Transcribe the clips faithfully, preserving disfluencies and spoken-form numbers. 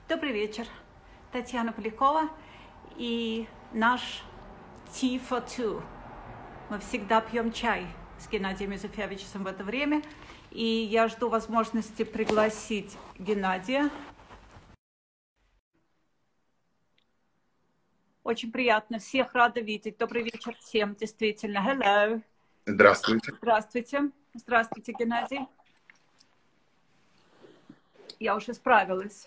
Добрый вечер. Татьяна Полякова и наш Tea for Two. Мы всегда пьем чай с Геннадием Юзефовичем в это время. И я жду возможности пригласить Геннадия. Очень приятно. Всех рада видеть. Добрый вечер всем, действительно. Hello. Здравствуйте. Здравствуйте. Здравствуйте, Геннадий. Я уже справилась.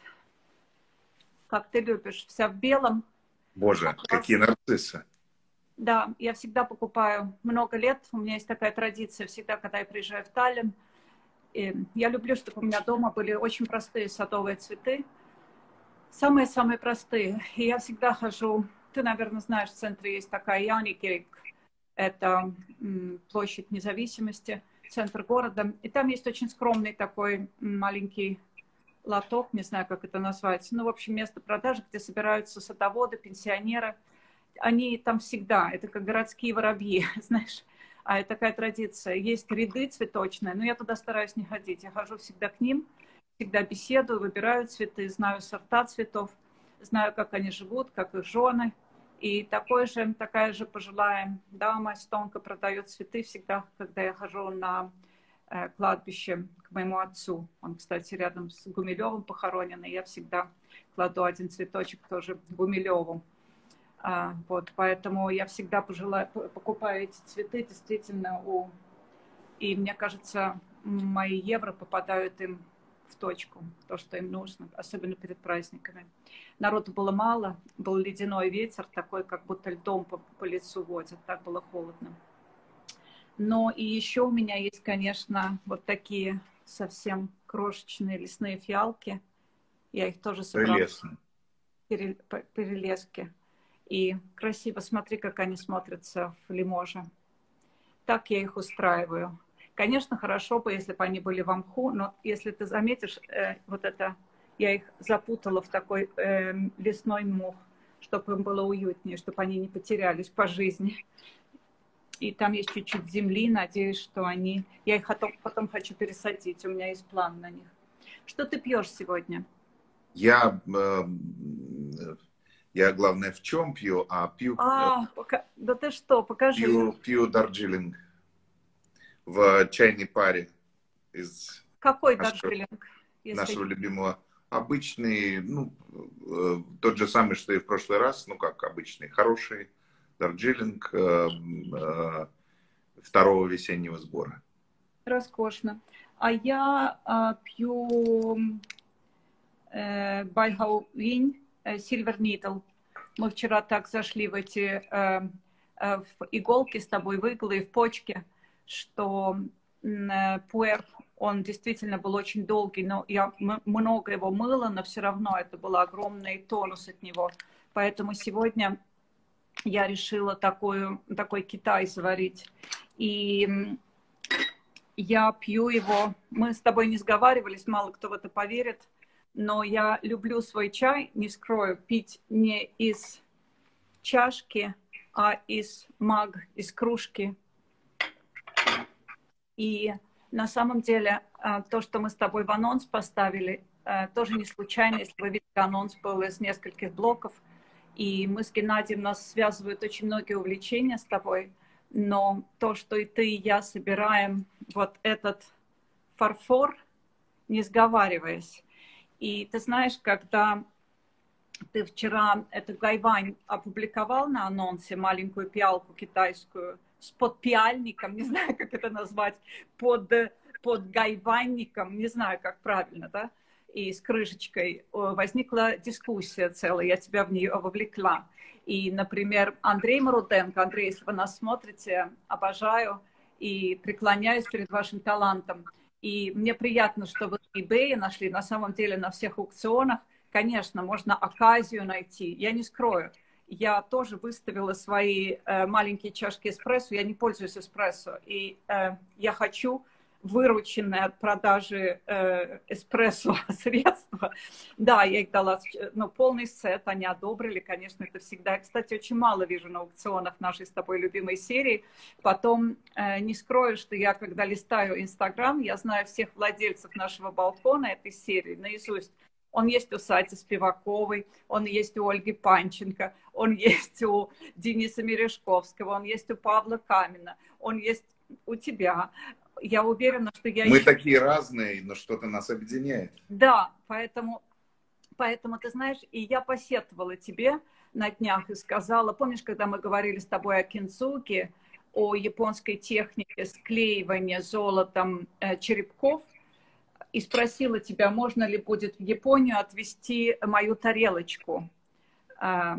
Как ты любишь, вся в белом. Боже, какие нарциссы. Да, я всегда покупаю много лет. У меня есть такая традиция всегда, когда я приезжаю в Таллин. И я люблю, чтобы у меня дома были очень простые садовые цветы. Самые-самые простые. И я всегда хожу. Ты, наверное, знаешь, в центре есть такая Яникейк. Это м, площадь Независимости, центр города. И там есть очень скромный такой маленький лоток, не знаю, как это назвать. Ну, в общем, место продажи, где собираются садоводы, пенсионеры. Они там всегда, это как городские воробьи, знаешь. А это такая традиция. Есть ряды цветочные, но я туда стараюсь не ходить. Я хожу всегда к ним, всегда беседую, выбираю цветы, знаю сорта цветов, знаю, как они живут, как их жены. И такой же, такая же пожилая дама тонко продает цветы всегда, когда я хожу на э, кладбище к моему отцу. Он, кстати, рядом с Гумилевым похоронен, и я всегда кладу один цветочек тоже Гумилеву. А, вот, поэтому я всегда пожелаю, покупаю эти цветы действительно у... И мне кажется, мои евро попадают им в точку, то, что им нужно, особенно перед праздниками. Народу было мало, был ледяной ветер, такой, как будто льдом по, по лицу водят, так было холодно. Но и еще у меня есть, конечно, вот такие совсем крошечные лесные фиалки. Я их тоже собрала. Прелестно. Перелески. И красиво, смотри, как они смотрятся в Лиможе. Так я их устраиваю. Конечно, хорошо бы, если бы они были в мху, но если ты заметишь, э, вот это, я их запутала в такой э, лесной мох, чтобы им было уютнее, чтобы они не потерялись по жизни. И там есть чуть-чуть земли, надеюсь, что они... Я их потом, потом хочу пересадить, у меня есть план на них. Что ты пьешь сегодня? Я, э, я главное, в чем пью, а пью... А, пока... да ты что, покажи. Пью, пью Дарджилинг в чайной паре из Какой нашего, Дарджилинг? нашего любимого. Обычный, ну, э, тот же самый, что и в прошлый раз, ну как обычный, хороший Дарджилинг э, э, второго весеннего сбора. Роскошно. А я а, пью э, Байхау-Винь, э, Silver Needle. Мы вчера так зашли в эти э, э, в иголки с тобой, в иглы и в почки, что э, пуэр, он действительно был очень долгий, но я много его мыла, но все равно это был огромный тонус от него. Поэтому сегодня я решила такую, такой Китай заварить. И я пью его, мы с тобой не сговаривались, мало кто в это поверит, но я люблю свой чай, не скрою, пить не из чашки, а из маг, из кружки. И на самом деле то, что мы с тобой в анонс поставили, тоже не случайно, если вы видите, анонс был из нескольких блоков. И мы с Геннадием, нас связывают очень многие увлечения с тобой. Но то, что и ты, и я собираем вот этот фарфор, не сговариваясь. И ты знаешь, когда ты вчера эту гайвань опубликовал на анонсе, маленькую пиалку китайскую, с подпиальником, не знаю, как это назвать, под, под гайванником, не знаю, как правильно, да, и с крышечкой, возникла дискуссия целая, я тебя в нее вовлекла. И, например, Андрей Маруденко, Андрей, если вы нас смотрите, обожаю и преклоняюсь перед вашим талантом. И мне приятно, что вы в eBay нашли, на самом деле на всех аукционах, конечно, можно оказию найти, я не скрою. Я тоже выставила свои э, маленькие чашки эспрессо, я не пользуюсь эспрессо, и э, я хочу вырученные от продажи э, эспрессо средства. Да, я их дала, ну, полный сет, они одобрили, конечно, это всегда. Кстати, очень мало вижу на аукционах нашей с тобой любимой серии. Потом э, не скрою, что я, когда листаю Инстаграм, я знаю всех владельцев нашего балкона этой серии наизусть. Он есть у Сати Спиваковой, он есть у Ольги Панченко, он есть у Дениса Мережковского, он есть у Павла Камина, он есть у тебя. Я уверена, что я... Мы еще... такие разные, но что-то нас объединяет. Да, поэтому, поэтому, ты знаешь, и я посетовала тебе на днях и сказала, помнишь, когда мы говорили с тобой о кинцуге, о японской технике склеивания золотом э, черепков, и спросила тебя, можно ли будет в Японию отвезти мою тарелочку э,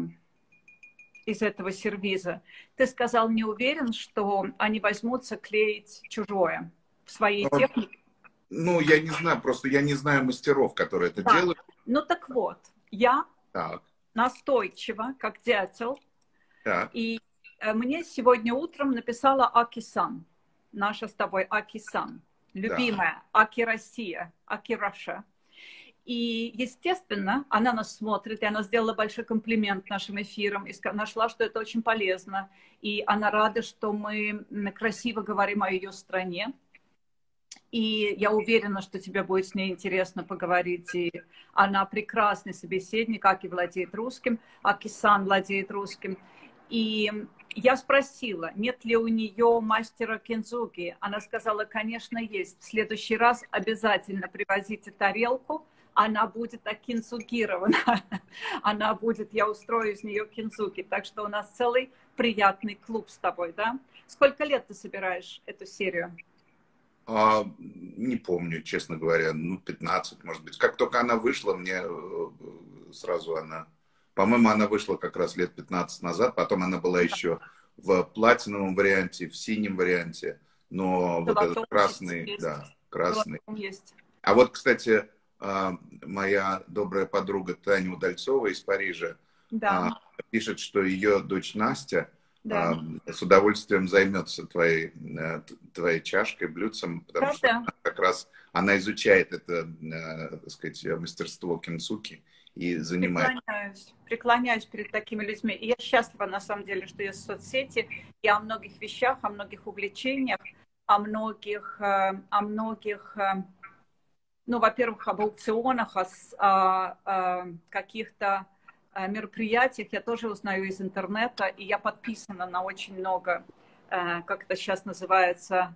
из этого сервиза. Ты сказал, не уверен, что они возьмутся клеить чужое в своей Но, технике. Ну, я не знаю, просто я не знаю мастеров, которые это Да. делают. Ну так вот, я Так. настойчиво, как дятел, Так. и э, мне сегодня утром написала Аки-сан, наша с тобой Аки-сан. Любимая, да. Аки Россия, Аки Раша. И, естественно, она нас смотрит, и она сделала большой комплимент нашим эфирам, и нашла, что это очень полезно. И она рада, что мы красиво говорим о ее стране. И я уверена, что тебе будет с ней интересно поговорить. И она прекрасный собеседник, Аки владеет русским, Аки-сан владеет русским. И я спросила, нет ли у нее мастера кинцуги. Она сказала, конечно, есть. В следующий раз обязательно привозите тарелку. Она будет окинцугирована. Она будет, я устрою из нее кинцуги. Так что у нас целый приятный клуб с тобой, да? Сколько лет ты собираешь эту серию? А, не помню, честно говоря, ну, пятнадцать, может быть. Как только она вышла, мне сразу она... По-моему, она вышла как раз лет пятнадцать назад, потом она была еще в платиновом варианте, в синем варианте, но вот этот красный, есть. Да, красный. Есть. А вот, кстати, моя добрая подруга Таня Удальцова из Парижа, да, пишет, что ее дочь Настя, да, с удовольствием займется твоей, твоей чашкой, блюдцем, потому Правда? Что она как раз она изучает это, так сказать, мастерство кинцуги. И занимает. Преклоняюсь, преклоняюсь перед такими людьми. И я счастлива, на самом деле, что есть соцсети, и о многих вещах, о многих увлечениях, о многих, о многих ну, во-первых, об аукционах, о, о, о каких-то мероприятиях я тоже узнаю из интернета, и я подписана на очень много, как это сейчас называется,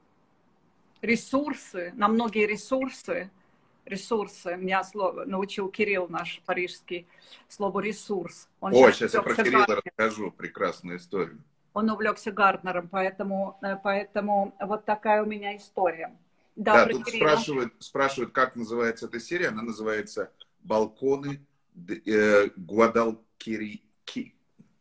ресурсы, на многие ресурсы, ресурсы. Меня слово, научил Кирилл, наш парижский, слово ресурс. Он О, сейчас, сейчас я про Кирилла Гарднер. расскажу прекрасную историю. Он увлекся Гарднером, поэтому, поэтому вот такая у меня история. Да, да тут спрашивают, спрашивают, как называется эта серия. Она называется «Балконы э, Гвадалкири...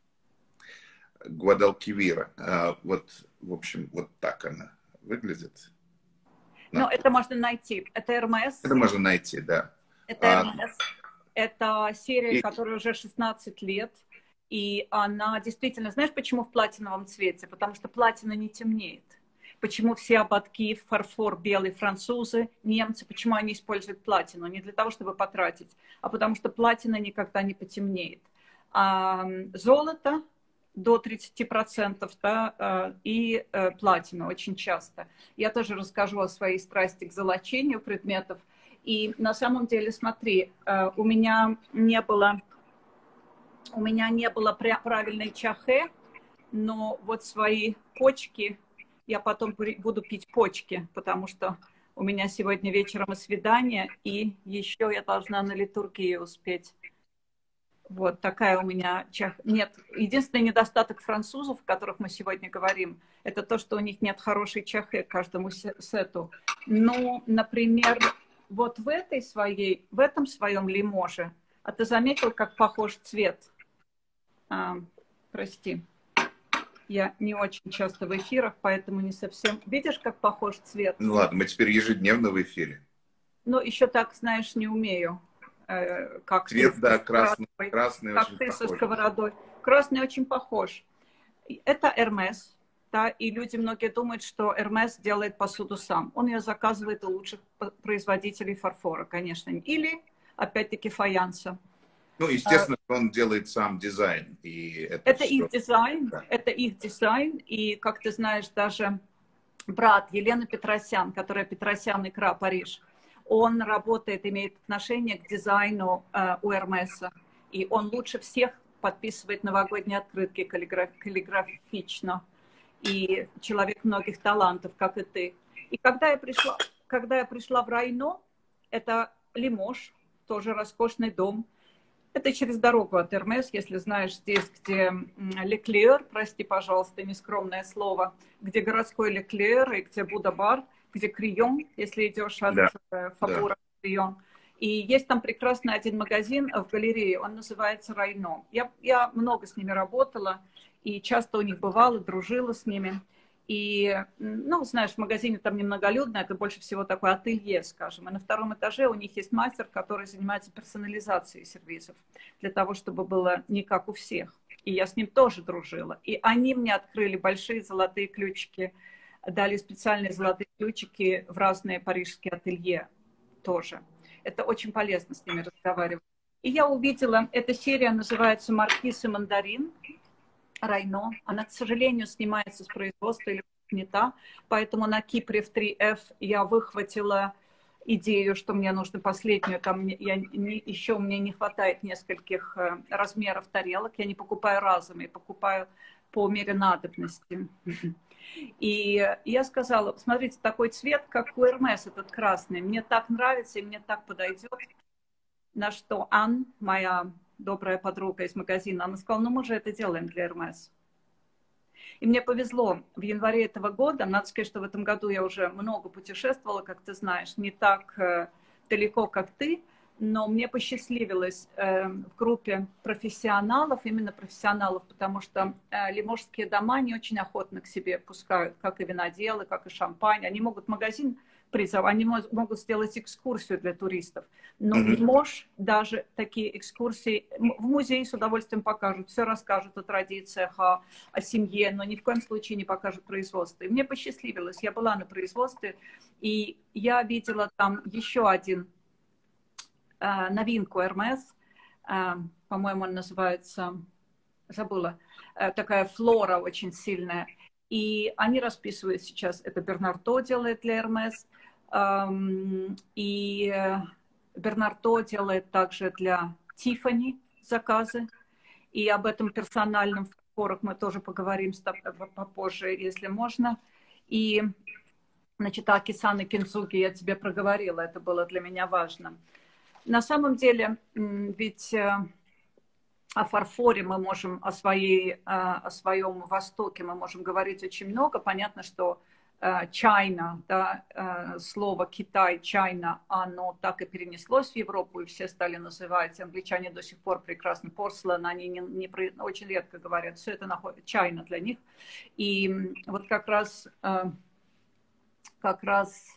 Гвадалкивира». А, вот, в общем, вот так она выглядит. Но это можно найти. Это Hermès. Это можно найти, да. Это Hermès. А, это серия, и... которая уже шестнадцать лет. И она действительно... Знаешь, почему в платиновом цвете? Потому что платина не темнеет. Почему все ободки, фарфор, белый, французы, немцы, почему они используют платину? Не для того, чтобы потратить, а потому что платина никогда не потемнеет. А золото до тридцати процентов, да, и платина очень часто. Я тоже расскажу о своей страсти к золочению предметов. И на самом деле, смотри, у меня не было, у меня не было правильной чахе, но вот свои почки... Я потом буду пить почки, потому что у меня сегодня вечером и свидание, и еще я должна на литургию успеть. Вот такая у меня чах. Нет, единственный недостаток французов, о которых мы сегодня говорим, это то, что у них нет хорошей чахы к каждому сету. Но, например, вот в этой своей, в этом своем лиможе, а ты заметил, как похож цвет? А, прости. Я не очень часто в эфирах, поэтому не совсем... Видишь, как похож цвет? Ну ладно, мы теперь ежедневно в эфире. Ну, еще так, знаешь, не умею. Э, как цвет, ты да, красный, красный как очень ты похож. Со сковородой. Красный очень похож. Это Hermès, да, и люди многие думают, что Hermès делает посуду сам. Он ее заказывает у лучших производителей фарфора, конечно. Или, опять-таки, фаянса. Ну, естественно, а, он делает сам дизайн. И это это их дизайн, да. это их дизайн. И, как ты знаешь, даже брат Елены Петросян, которая Петросян Икра Париж, Он работает, имеет отношение к дизайну э, у Эрмеса. И он лучше всех подписывает новогодние открытки каллиграф, каллиграфично. И человек многих талантов, как и ты. И когда я пришла, когда я пришла в Райно, это Лимож, тоже роскошный дом. Это через дорогу от Эрмес, если знаешь, здесь, где Леклер, прости, пожалуйста, нескромное слово, где городской Леклер и где Будда-бар, где Крион, если идешь от Да, Фабура да. к Крион. И есть там прекрасный один магазин в галерее, он называется Райно. Я, я много с ними работала и часто у них бывала, дружила с ними. И, ну, знаешь, в магазине там немноголюдно, это больше всего такое ателье, скажем. И на втором этаже у них есть мастер, который занимается персонализацией сервизов, для того, чтобы было не как у всех. И я с ним тоже дружила. И они мне открыли большие золотые ключики, дали специальные золотые ключики в разные парижские ателье тоже. Это очень полезно с ними разговаривать. И я увидела, эта серия называется «Маркиз и мандарин». Райно. Она, к сожалению, снимается с производства или снята, поэтому на Кипре в три эф я выхватила идею, что мне нужно последнюю, там я, не, еще у меня не хватает нескольких размеров тарелок, я не покупаю разом, я покупаю по мере надобности. И я сказала, смотрите, такой цвет, как у Эрмес, этот красный, мне так нравится и мне так подойдет. На что Ан, моя добрая подруга из магазина, она сказала, ну мы же это делаем для Эрмес. И мне повезло, в январе этого года, надо сказать, что в этом году я уже много путешествовала, как ты знаешь, не так э, далеко, как ты, но мне посчастливилось э, в группе профессионалов, именно профессионалов, потому что э, лиможские дома не очень охотно к себе пускают, как и виноделы, как и шампань. Они могут магазин призов, они могут сделать экскурсию для туристов. Но Мгм. Лимож даже такие экскурсии в музее с удовольствием покажут, все расскажут о традициях, о, о семье, но ни в коем случае не покажут производство. И мне посчастливилось, я была на производстве, и я видела там еще один э, новинку Эрмес, э, по-моему, он называется, забыла, э, такая флора очень сильная. И они расписывают сейчас, это Бернардо делает для Эрмес, эм, и Бернардо делает также для Тиффани заказы. И об этом персональном фарфорах мы тоже поговорим с тобой попозже, если можно. И, значит, о Кисане Кинцуги я тебе проговорила, это было для меня важно. На самом деле, ведь о фарфоре мы можем, о, своей, о своем Востоке мы можем говорить очень много. Понятно, что China, да, слово Китай, China, оно так и перенеслось в Европу, и все стали называть, англичане до сих пор прекрасно порцелан, они не, не, очень редко говорят, все это находит China для них. И вот как раз, как раз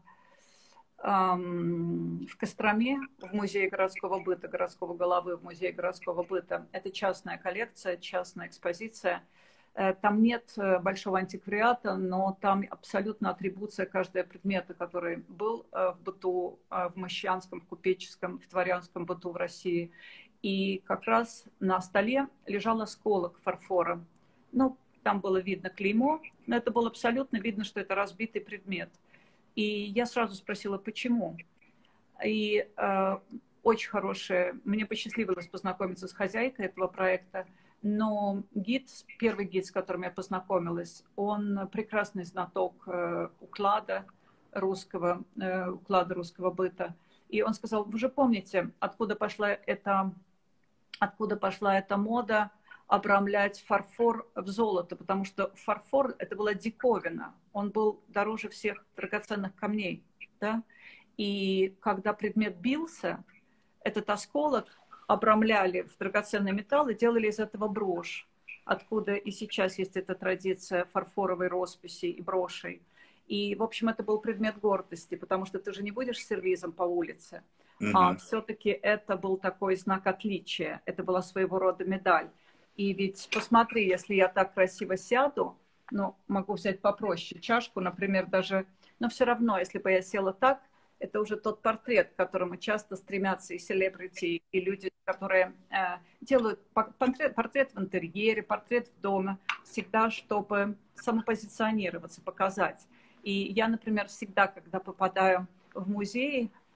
в Костроме, в музее городского быта, городского головы, в музее городского быта. Это частная коллекция, частная экспозиция. Там нет большого антиквариата, но там абсолютно атрибуция каждого предмета, который был в быту, в мещанском, в купеческом, в дворянском быту в России. И как раз на столе лежал осколок фарфора. Ну, там было видно клеймо, но это было абсолютно видно, что это разбитый предмет. И я сразу спросила, почему. И э, очень хорошая, мне посчастливилось познакомиться с хозяйкой этого проекта, но гид, первый гид, с которым я познакомилась, он прекрасный знаток э, уклада русского, э, уклада русского быта. И он сказал, вы же помните, откуда пошла эта, откуда пошла эта мода обрамлять фарфор в золото, потому что фарфор это была диковина, он был дороже всех драгоценных камней, да? И когда предмет бился, этот осколок обрамляли в драгоценный металл и делали из этого брошь, откуда и сейчас есть эта традиция фарфоровой росписи и брошей. И, в общем, это был предмет гордости, потому что ты же не будешь сервизом по улице, mm-hmm. а все-таки это был такой знак отличия, это была своего рода медаль. И ведь посмотри, если я так красиво сяду, ну, могу взять попроще чашку, например, даже, но все равно, если бы я села так, это уже тот портрет, к которому часто стремятся и селебрити, и люди, которые э, делают портрет, портрет в интерьере, портрет в доме, всегда, чтобы самопозиционироваться, показать. И я, например, всегда, когда попадаю в музей,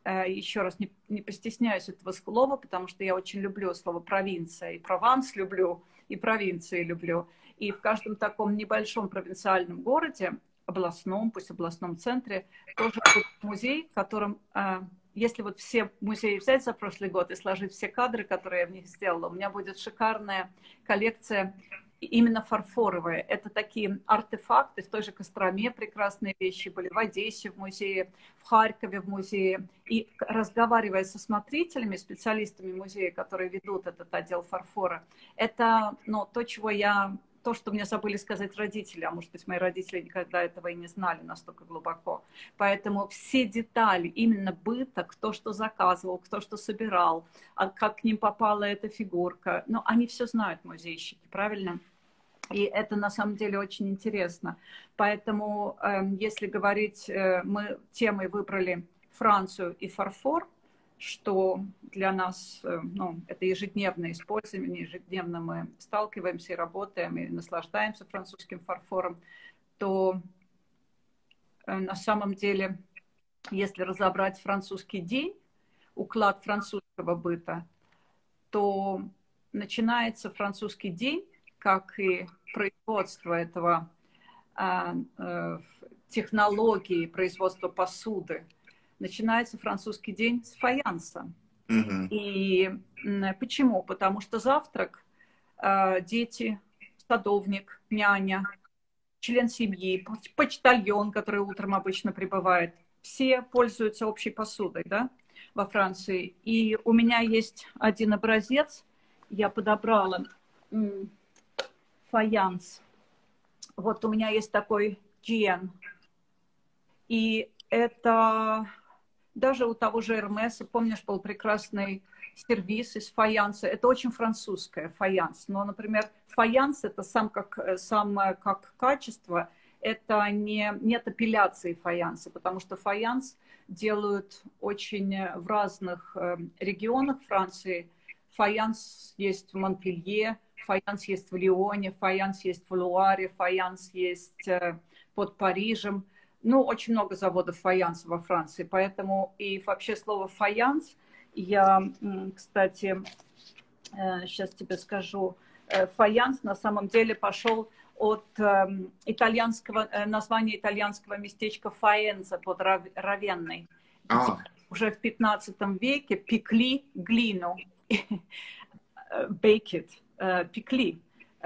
еще раз не, не постесняюсь этого слова, потому что я очень люблю слово провинция, и Прованс люблю, и провинции люблю. И в каждом таком небольшом провинциальном городе, областном, пусть областном центре, тоже будет музей, в котором, если вот все музеи взять за прошлый год и сложить все кадры, которые я в них сделала, у меня будет шикарная коллекция именно фарфоровые. Это такие артефакты, в той же Костроме прекрасные вещи были, в Одессе в музее, в Харькове в музее. И разговаривая со смотрителями, специалистами музея, которые ведут этот отдел фарфора, это ну, то, чего я... То, что мне забыли сказать родители, а может быть, мои родители никогда этого и не знали настолько глубоко. Поэтому все детали именно быта, кто что заказывал, кто что собирал, как к ним попала эта фигурка, ну, они все знают, музейщики, правильно? И это на самом деле очень интересно. Поэтому, э, если говорить, э, мы темой выбрали Францию и фарфор, что для нас, ну, это ежедневное использование, ежедневно мы сталкиваемся и работаем, и наслаждаемся французским фарфором, то на самом деле, если разобрать французский день, уклад французского быта, то начинается французский день, как и производство этого технологии производства посуды, начинается французский день с фаянса. Mm-hmm. И почему? Потому что завтрак э, дети, садовник, няня, член семьи, почтальон, который утром обычно прибывает, все пользуются общей посудой, да, во Франции. И у меня есть один образец, я подобрала м, фаянс. Вот у меня есть такой Джиен. И это... Даже у того же Эрмеса, помнишь, был прекрасный сервиз из фаянса. Это очень французское, фаянс. Но, например, фаянс, это сам как, сам как качество, это не, нет апелляции фаянса, потому что фаянс делают очень в разных регионах Франции. Фаянс есть в Монпелье, фаянс есть в Лионе, фаянс есть в Луаре, фаянс есть под Парижем. Ну, очень много заводов фаянса во Франции, поэтому и вообще слово фаянс, я, кстати, сейчас тебе скажу, фаянс на самом деле пошел от итальянского, названия итальянского местечка Фаенза под Равенной. А. Уже в пятнадцатом веке пекли глину, bake it, пекли.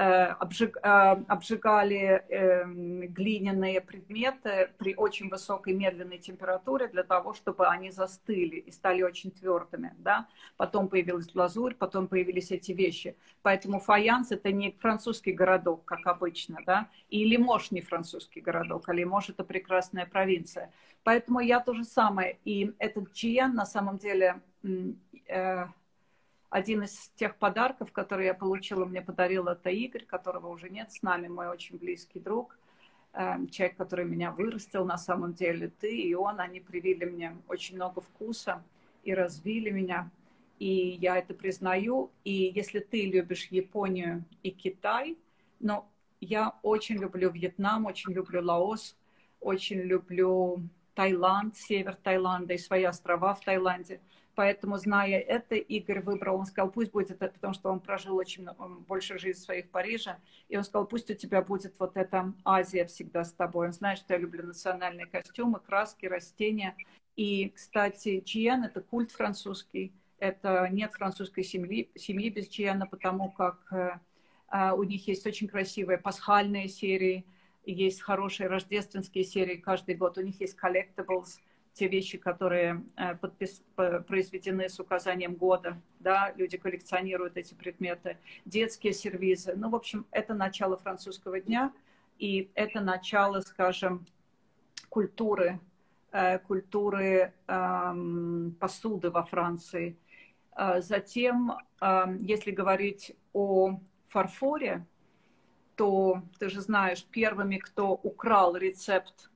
Обжигали глиняные предметы при очень высокой медленной температуре для того, чтобы они застыли и стали очень твердыми. Да? Потом появилась глазурь, потом появились эти вещи. Поэтому фаянс — это не французский городок, как обычно. Да? И Лимож не французский городок, а Лимож — это прекрасная провинция. Поэтому я то же самое. И этот Джиен на самом деле... Один из тех подарков, которые я получила, мне подарил это Игорь, которого уже нет с нами, мой очень близкий друг, человек, который меня вырастил на самом деле. Ты и он, они привили мне очень много вкуса и развили меня. И я это признаю. И если ты любишь Японию и Китай, но я очень люблю Вьетнам, очень люблю Лаос, очень люблю Таиланд, север Таиланда и свои острова в Таиланде. Поэтому, зная это, Игорь выбрал, он сказал, пусть будет это, потому что он прожил очень много, больше жизни своей в Париже, и он сказал, пусть у тебя будет вот эта Азия всегда с тобой. Он знает, что я люблю национальные костюмы, краски, растения. И, кстати, Джиен — это культ французский, это нет французской семьи, семьи без Джиена, потому как э, у них есть очень красивые пасхальные серии, есть хорошие рождественские серии каждый год, у них есть collectibles, те вещи, которые э, подпис... произведены с указанием года, да, люди коллекционируют эти предметы, детские сервизы. Ну, в общем, это начало французского дня, и это начало, скажем, культуры, э, культуры э, посуды во Франции. Э, затем, э, если говорить о фарфоре, то, ты же знаешь, первыми, кто украл рецепт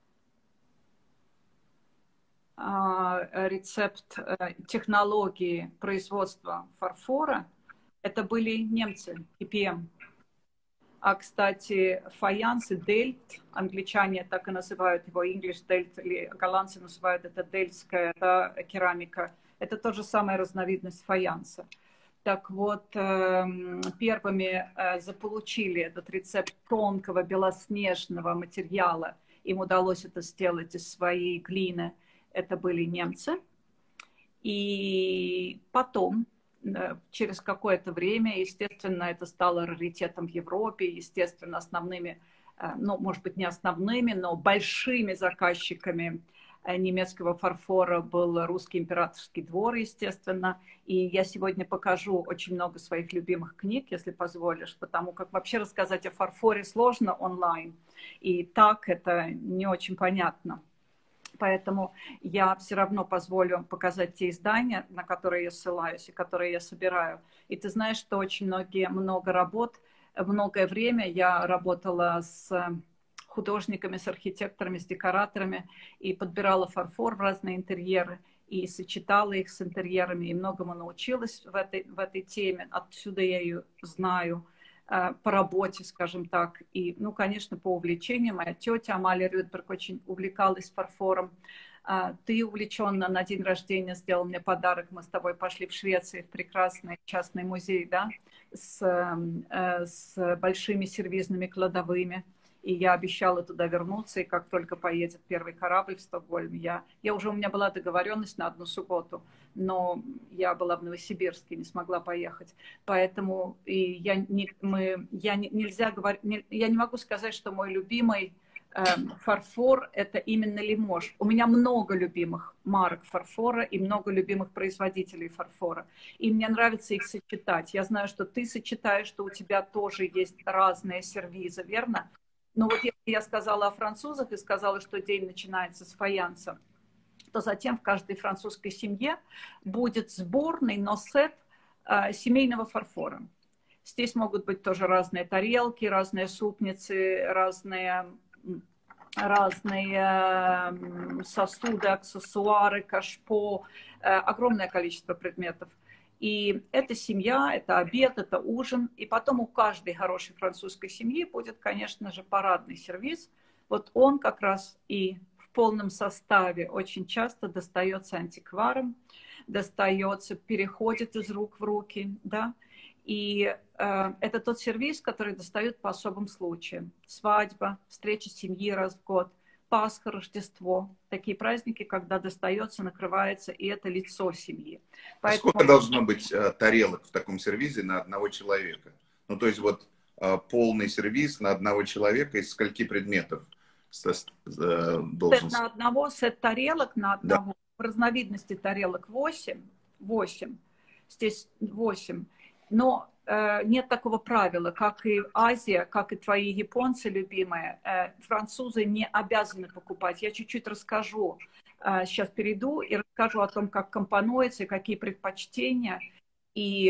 рецепт технологии производства фарфора, это были немцы, и пи эм. А, кстати, фаянс и дельт, англичане так и называют его English дельт, или голландцы называют это дельтская, да, керамика. Это тоже самая разновидность фаянса. Так вот, первыми заполучили этот рецепт тонкого белоснежного материала. Им удалось это сделать из своей глины. Это были немцы. И потом, через какое-то время, естественно, это стало раритетом в Европе, естественно, основными, ну, может быть, не основными, но большими заказчиками немецкого фарфора был русский императорский двор, естественно. И я сегодня покажу очень много своих любимых книг, если позволишь, потому как вообще рассказать о фарфоре сложно онлайн. И так это не очень понятно. Поэтому я все равно позволю показать те издания, на которые я ссылаюсь и которые я собираю. И ты знаешь, что очень многие, много работ, многое время я работала с художниками, с архитекторами, с декораторами и подбирала фарфор в разные интерьеры и сочетала их с интерьерами. И многому научилась в этой, в этой теме. Отсюда я ее знаю по работе, скажем так. И, ну, конечно, по увлечению. Моя тетя Амалия Рюдберг очень увлекалась фарфором. Ты увлеченно на день рождения сделал мне подарок. Мы с тобой пошли в Швеции, в прекрасный частный музей, да, с, с большими сервизными кладовыми. И я обещала туда вернуться, и как только поедет первый корабль в Стокгольм, я, я уже, у меня была договоренность на одну субботу, но я была в Новосибирске, не смогла поехать. Поэтому и я, не, мы, я, не, нельзя говорить, не, я не могу сказать, что мой любимый э, фарфор – это именно Лимож. У меня много любимых марок фарфора и много любимых производителей фарфора. И мне нравится их сочетать. Я знаю, что ты сочетаешь, что у тебя тоже есть разные сервизы, верно? Но вот если я сказала о французах и сказала, что день начинается с фаянса, то затем в каждой французской семье будет сборный, но сет э, семейного фарфора. Здесь могут быть тоже разные тарелки, разные супницы, разные, разные сосуды, аксессуары, кашпо, э, огромное количество предметов. И это семья, это обед, это ужин. И потом у каждой хорошей французской семьи будет, конечно же, парадный сервиз. Вот он как раз и в полном составе очень часто достается антикварам, достается, переходит из рук в руки, да. И э, это тот сервиз, который достают по особым случаям. Свадьба, встреча семьи раз в год, Пасха, Рождество. Такие праздники, когда достается, накрывается, и это лицо семьи. Поэтому... А сколько должно быть э, тарелок в таком сервизе на одного человека? Ну, то есть вот э, полный сервиз на одного человека из скольки предметов э, должен... Сет на одного, сет тарелок на одного. Да. Разновидностей тарелок восемь. восемь. Здесь восемь. Но э, нет такого правила, как и Азия, как и твои японцы любимые, э, французы не обязаны покупать. Я чуть-чуть расскажу, э, сейчас перейду и расскажу о том, как компонуется, какие предпочтения. И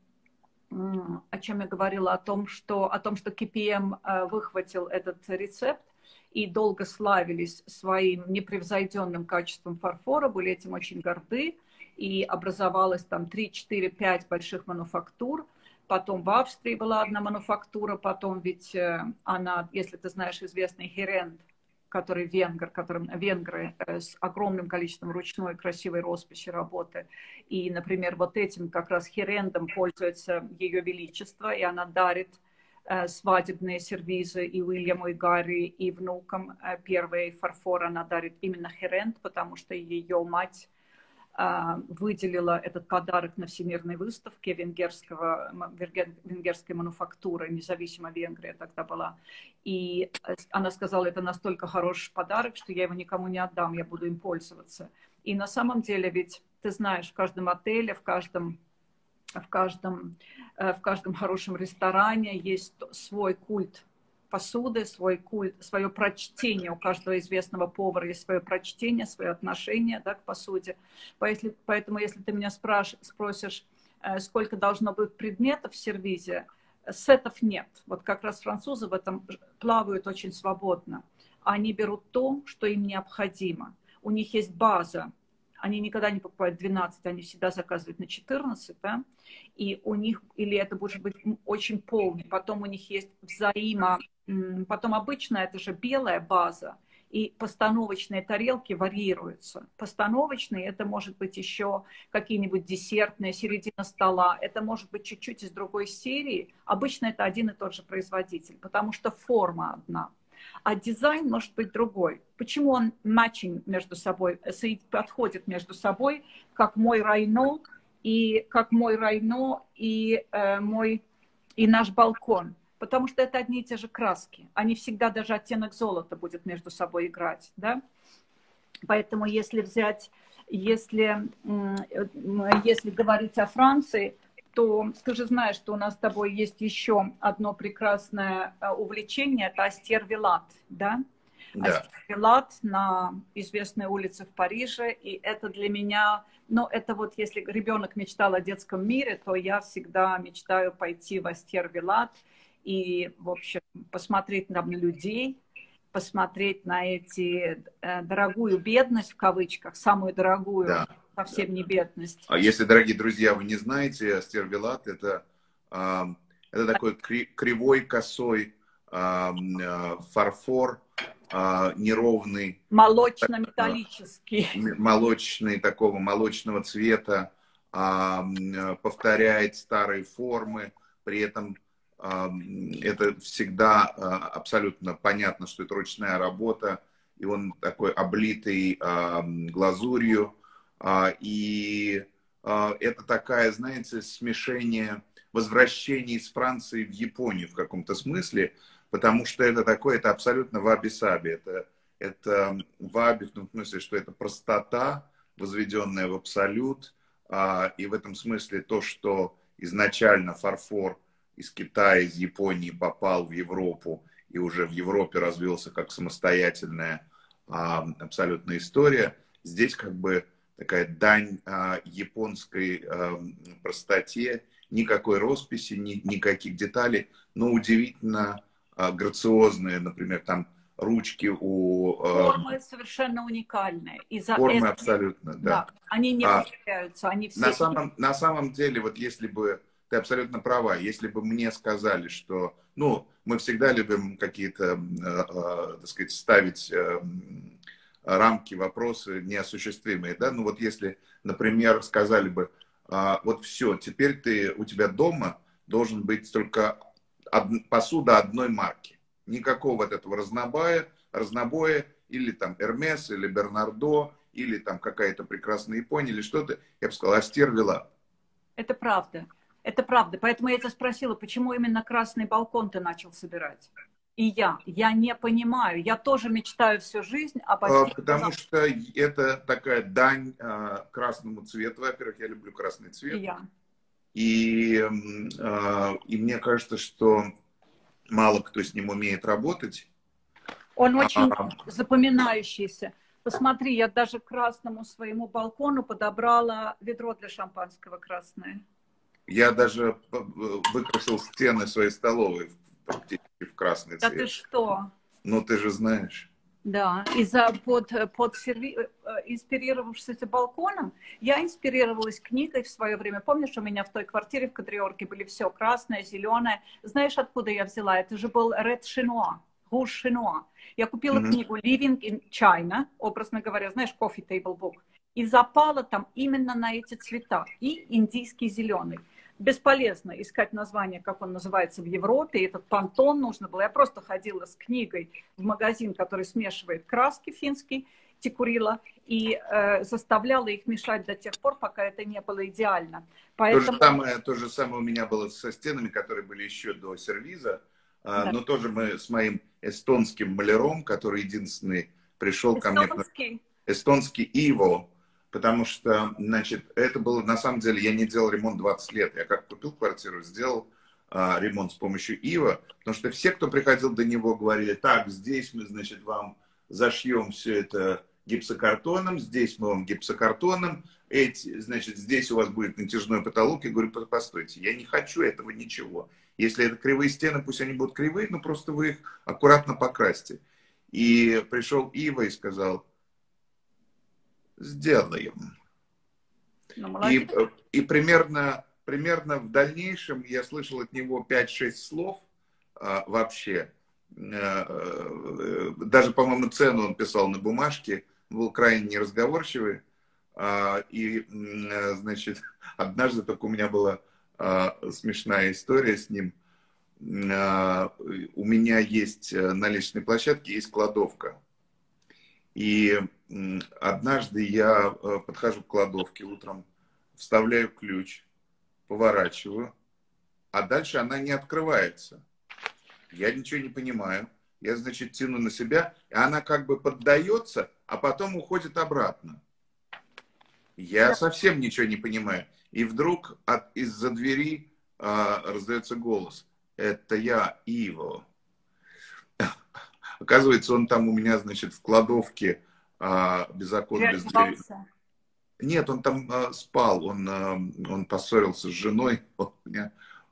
э, о чем я говорила, о том, что, о том, что кей пи эм э, выхватил этот рецепт и долго славились своим непревзойденным качеством фарфора, были этим очень горды. И образовалось там три, четыре, пять больших мануфактур. Потом в Австрии была одна мануфактура, потом ведь она, если ты знаешь, известный Херенд, который венгр, которым венгры с огромным количеством ручной красивой росписи работы. И, например, вот этим как раз Херендом пользуется Ее Величество, и она дарит свадебные сервизы и Уильяму, и Гарри, и внукам. Первый фарфор она дарит именно Херенд, потому что ее мать выделила этот подарок на всемирной выставке венгерского, венгерской мануфактуры, независимо Венгрия тогда была. И она сказала, это настолько хороший подарок, что я его никому не отдам, я буду им пользоваться. И на самом деле, ведь ты знаешь, в каждом отеле, в каждом, в каждом, в каждом хорошем ресторане есть свой культ посуды, свой культ, свое прочтение. У каждого известного повара есть свое прочтение, свое отношение, да, к посуде. Поэтому, если ты меня спраш... спросишь, сколько должно быть предметов в сервизе, сетов нет. Вот как раз французы в этом плавают очень свободно. Они берут то, что им необходимо. У них есть база они никогда не покупают двенадцать, они всегда заказывают на четырнадцать, да, и у них, или это может быть очень полный, потом у них есть взаимо, потом обычно это же белая база, и постановочные тарелки варьируются. Постановочные, это может быть еще какие-нибудь десертные, середина стола, это может быть чуть-чуть из другой серии. Обычно это один и тот же производитель, потому что форма одна. А дизайн может быть другой. Почему он матчинг между собой, подходит между собой, как мой Райно и как мой Райно и э, мой и наш балкон? Потому что это одни и те же краски. Они всегда, даже оттенок золота будет между собой играть. Да? Поэтому если взять, если, если говорить о Франции, то ты же знаешь, что у нас с тобой есть еще одно прекрасное увлечение, это Астьер Вилат. Да? Да. Астьер Вилат на известной улице в Париже. И это для меня, ну это вот если ребенок мечтал о детском мире, то я всегда мечтаю пойти в Астьер Вилат. И, в общем, посмотреть на людей, посмотреть на эти э, дорогую бедность, в кавычках, самую дорогую, Да. совсем Да. не бедность. А если, дорогие друзья, вы не знаете, Астьер Вилат это, э, это такой кривой, косой э, фарфор, э, неровный. Молочно-металлический. Молочный, такого молочного цвета, э, повторяет старые формы, при этом это всегда абсолютно понятно, что это ручная работа, и он такой облитый глазурью. И это такая, знаете, смешение, возвращение из Франции в Японию в каком-то смысле, потому что это такое, это абсолютно ваби-саби. Это, это ваби в том смысле, что это простота, возведенная в абсолют, и в этом смысле то, что изначально фарфор из Китая, из Японии попал в Европу и уже в Европе развился как самостоятельная а, абсолютная история. Здесь как бы такая дань а, японской а, простоте, никакой росписи, ни, никаких деталей, но удивительно а, грациозные, например, там ручки у... А, формы совершенно уникальные. И за формы это, абсолютно, да. да. Они не А, повторяются, они все... На самом, на самом деле, вот если бы, ты абсолютно права, если бы мне сказали, что, ну, мы всегда любим какие-то, э, э, так сказать, ставить э, рамки, вопросы неосуществимые, да, ну вот если, например, сказали бы, э, вот все, теперь ты, у тебя дома должен быть только од, посуда одной марки, никакого вот этого разнобоя, разнобоя, или там Эрмес, или Бернардо, или там какая-то прекрасная Япония, или что-то, я бы сказал, Астьер Вилат. Это правда. Это правда. Поэтому я тебя спросила, почему именно красный балкон ты начал собирать? И я. Я не понимаю. Я тоже мечтаю всю жизнь об Астьер. Потому что это такая дань а, красному цвету. Во-первых, я люблю красный цвет. И я. И, а, и мне кажется, что мало кто с ним умеет работать. Он очень а, запоминающийся. Посмотри, я даже к красному своему балкону подобрала ведро для шампанского красное. Я даже выкрасил стены своей столовой практически в красный цвет. Да ты что? Ну, ты же знаешь. Да, и за, под, под серви... инспирировавшись балконом, я инспирировалась книгой в свое время. Помнишь, у меня в той квартире в Кадриорге были все красное, зеленое. Знаешь, откуда я взяла? Это же был Red Chinois, Rouge Chinois. Я купила mm-hmm. книгу Living in China, образно говоря, знаешь, Coffee Table Book, и запала там именно на эти цвета. И индийский зеленый. Бесполезно искать название, как он называется в Европе. И этот пантон нужно было. Я просто ходила с книгой в магазин, который смешивает краски финский, тикурила, и э, заставляла их мешать до тех пор, пока это не было идеально. Поэтому... То же самое, то же самое у меня было со стенами, которые были еще до сервиза. Да. Но тоже мы с моим эстонским маляром, который единственный пришел эстонский. ко мне. Эстонский Иво. Потому что, значит, это было, на самом деле, я не делал ремонт двадцать лет. Я как купил квартиру, сделал а, ремонт с помощью Ива. Потому что все, кто приходил до него, говорили, так, здесь мы, значит, вам зашьем все это гипсокартоном, здесь мы вам гипсокартоном, эти, значит, здесь у вас будет натяжной потолок. Я говорю, постойте, я не хочу этого ничего. Если это кривые стены, пусть они будут кривые, но просто вы их аккуратно покрасьте. И пришел Ива и сказал... Сделаем. Ну, и, и примерно, примерно в дальнейшем я слышал от него пять-шесть слов а, вообще. А, даже, по-моему, цену он писал на бумажке, был крайне неразговорчивый. А, и, значит, однажды только у меня была а, смешная история с ним. А, у меня есть на личной площадке есть кладовка. И однажды я подхожу к кладовке утром, вставляю ключ, поворачиваю, а дальше она не открывается. Я ничего не понимаю. Я, значит, тяну на себя, и она как бы поддается, а потом уходит обратно. Я да. совсем ничего не понимаю. И вдруг от, из-за двери а, раздается голос. Это я, Иво. Оказывается, он там у меня, значит, в кладовке а, без окон, без двери. Нет, он там а, спал, он, а, он поссорился с женой. Он меня,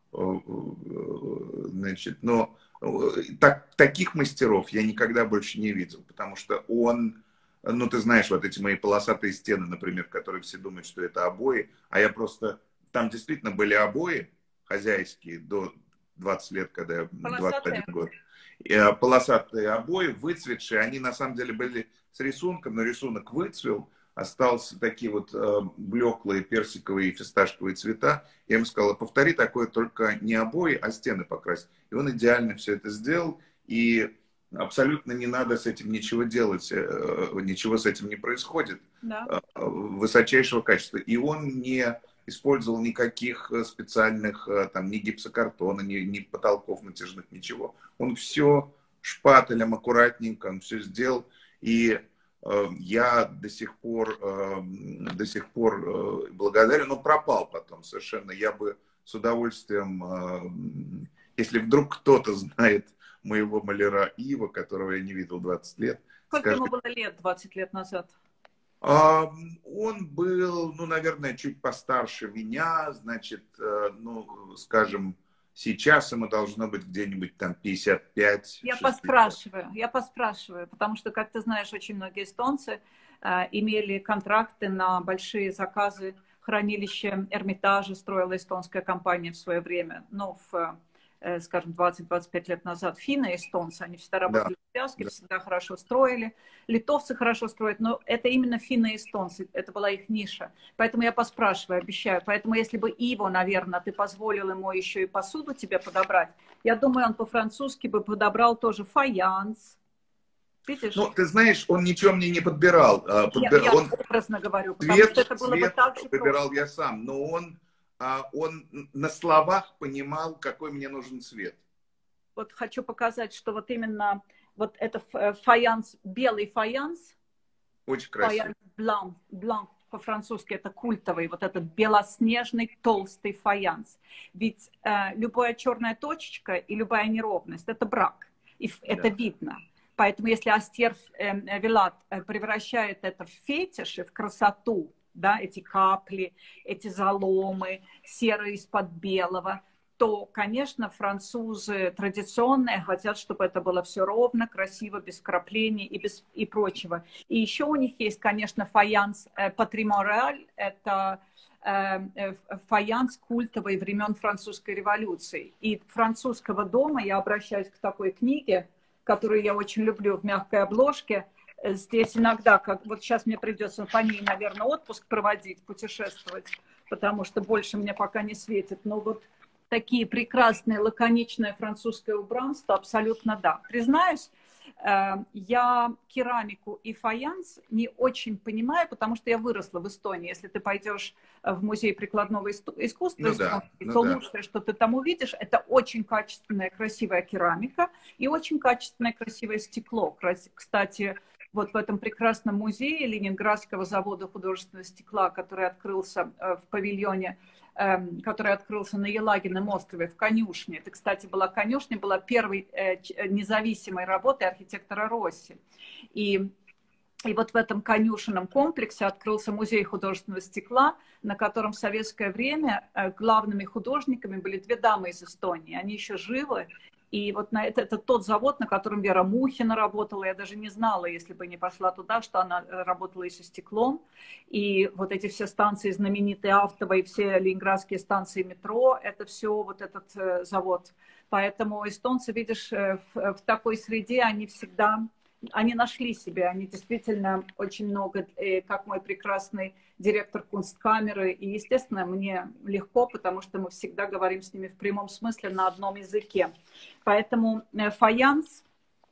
а, значит, но так, таких мастеров я никогда больше не видел, потому что он, ну ты знаешь, вот эти мои полосатые стены, например, которые все думают, что это обои, а я просто, там действительно были обои хозяйские до двадцати лет, когда я двадцать один год. Полосатые обои, выцветшие, они на самом деле были с рисунком, но рисунок выцвел, остался такие вот э, блеклые персиковые и фисташковые цвета. Я ему сказал, повтори такое, только не обои, а стены покрась. И он идеально все это сделал, и абсолютно не надо с этим ничего делать, э, ничего с этим не происходит. Да. Э, высочайшего качества. И он не использовал никаких специальных, там, ни гипсокартона, ни, ни потолков натяжных, ничего. Он все шпателем аккуратненько, он все сделал. И э, я до сих пор, э, до сих пор э, благодарен, но пропал потом совершенно. Я бы с удовольствием, э, если вдруг кто-то знает моего маляра Ива, которого я не видел двадцать лет. Сколько скажи... ему было лет двадцать лет назад? Он был, ну, наверное, чуть постарше меня, значит, ну, скажем, сейчас ему должно быть где-нибудь там пятьдесят пять. Я поспрашиваю, я поспрашиваю, потому что, как ты знаешь, очень многие эстонцы э, имели контракты на большие заказы. Хранилище Эрмитажа строила эстонская компания в свое время, ну, в... скажем, двадцать-двадцать пять лет назад, финны, эстонцы, они всегда работали в связке, да. всегда хорошо строили. Литовцы хорошо строят, но это именно финны и эстонцы, это была их ниша. Поэтому я поспрашиваю, обещаю. Поэтому если бы Иво, наверное, ты позволил ему еще и посуду тебе подобрать, я думаю, он по-французски бы подобрал тоже фаянс. Видишь? Ну, ты знаешь, он ничего мне не подбирал. Подбир... Я, я он... образно говорю, потому цвет, что это было бы так же выбирал просто. Я сам, но он... он на словах понимал, какой мне нужен цвет. Вот хочу показать, что вот именно вот это фаянс, белый фаянс. Очень красивый. Фаянс блан, блан по-французски это культовый, вот этот белоснежный толстый фаянс. Ведь э, любая черная точечка и любая неровность – это брак, и да. это видно. Поэтому если Астер э, Вилат превращает это в фетиш, в красоту, да, эти капли, эти заломы, серые из-под белого, то, конечно, французы традиционные хотят, чтобы это было все ровно, красиво, без краплений и, без, и прочего. И еще у них есть, конечно, фаянс э, патримониаль, это э, фаянс культовый времен французской революции. И французского дома, я обращаюсь к такой книге, которую я очень люблю в мягкой обложке. Здесь иногда, как вот сейчас мне придется по ней, наверное, отпуск проводить, путешествовать, потому что больше мне пока не светит. Но вот такие прекрасные, лаконичное французское убранство, абсолютно да. Признаюсь, я керамику и фаянс не очень понимаю, потому что я выросла в Эстонии. Если ты пойдешь в музей прикладного искусства, ну, да, ну, то да. лучшее, что ты там увидишь, это очень качественная, красивая керамика и очень качественное, красивое стекло. Кстати, вот в этом прекрасном музее Ленинградского завода художественного стекла, который открылся в павильоне, который открылся на Елагином острове, в конюшне. Это, кстати, была конюшня, была первой независимой работой архитектора Росси. И, и вот в этом конюшенном комплексе открылся музей художественного стекла, на котором в советское время главными художниками были две дамы из Эстонии. Они еще живы. И вот на это, это тот завод, на котором Вера Мухина работала. Я даже не знала, если бы не пошла туда, что она работала и со стеклом. И вот эти все станции знаменитые Автово и все ленинградские станции метро, это все вот этот э, завод. Поэтому эстонцы, видишь, э, в, в такой среде они всегда... Они нашли себя, они действительно очень много, как мой прекрасный директор Кунсткамеры. И, естественно, мне легко, потому что мы всегда говорим с ними в прямом смысле на одном языке. Поэтому фаянс,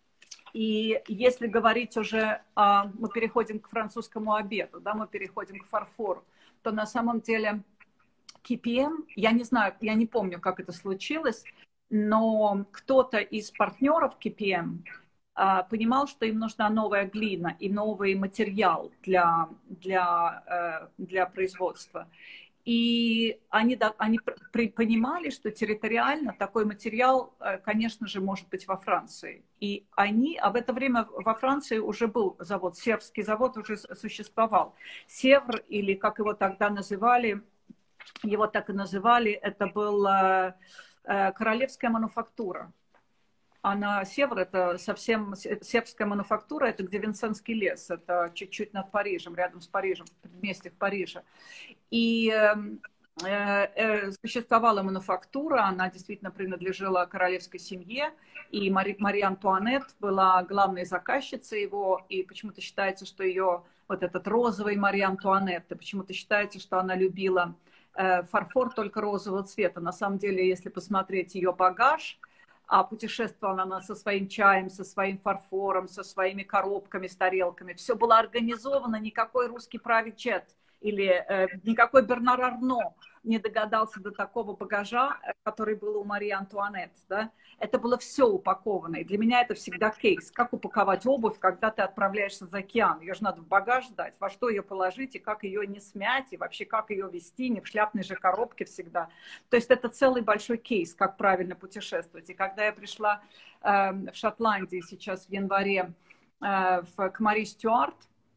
и если говорить уже, мы переходим к французскому обеду, да, мы переходим к фарфору, то на самом деле кей пи эм, я не знаю, я не помню, как это случилось, но кто-то из партнеров кей пи эм понимал, что им нужна новая глина и новый материал для, для, для производства. И они, они понимали, что территориально такой материал, конечно же, может быть во Франции. И они, а в это время во Франции уже был завод, Севрский завод уже существовал. Севр, или как его тогда называли, его так и называли, это была королевская мануфактура. А на север это совсем севская мануфактура, это где Винсентский лес, это чуть-чуть над Парижем, рядом с Парижем, в предместьях Парижа. И э, э, существовала мануфактура, она действительно принадлежала королевской семье, и Мари, Мария Антуанетт была главной заказчицей его, и почему-то считается, что ее, вот этот розовый Мария Антуанетт, почему-то считается, что она любила э, фарфор только розового цвета. На самом деле, если посмотреть ее багаж, а путешествовала она со своим чаем, со своим фарфором, со своими коробками, с тарелками. Все было организовано, никакой русский правичет или э, никакой Бернар Арно не догадался до такого багажа, который был у Марии Антуанетт. Да? Это было все упаковано. И для меня это всегда кейс. Как упаковать обувь, когда ты отправляешься за океан? Ее же надо в багаж сдать, во что ее положить, и как ее не смять, и вообще как ее везти, не в шляпной же коробке всегда. То есть это целый большой кейс, как правильно путешествовать. И когда я пришла э, в Шотландии сейчас в январе э, в, к Мари Стюарт,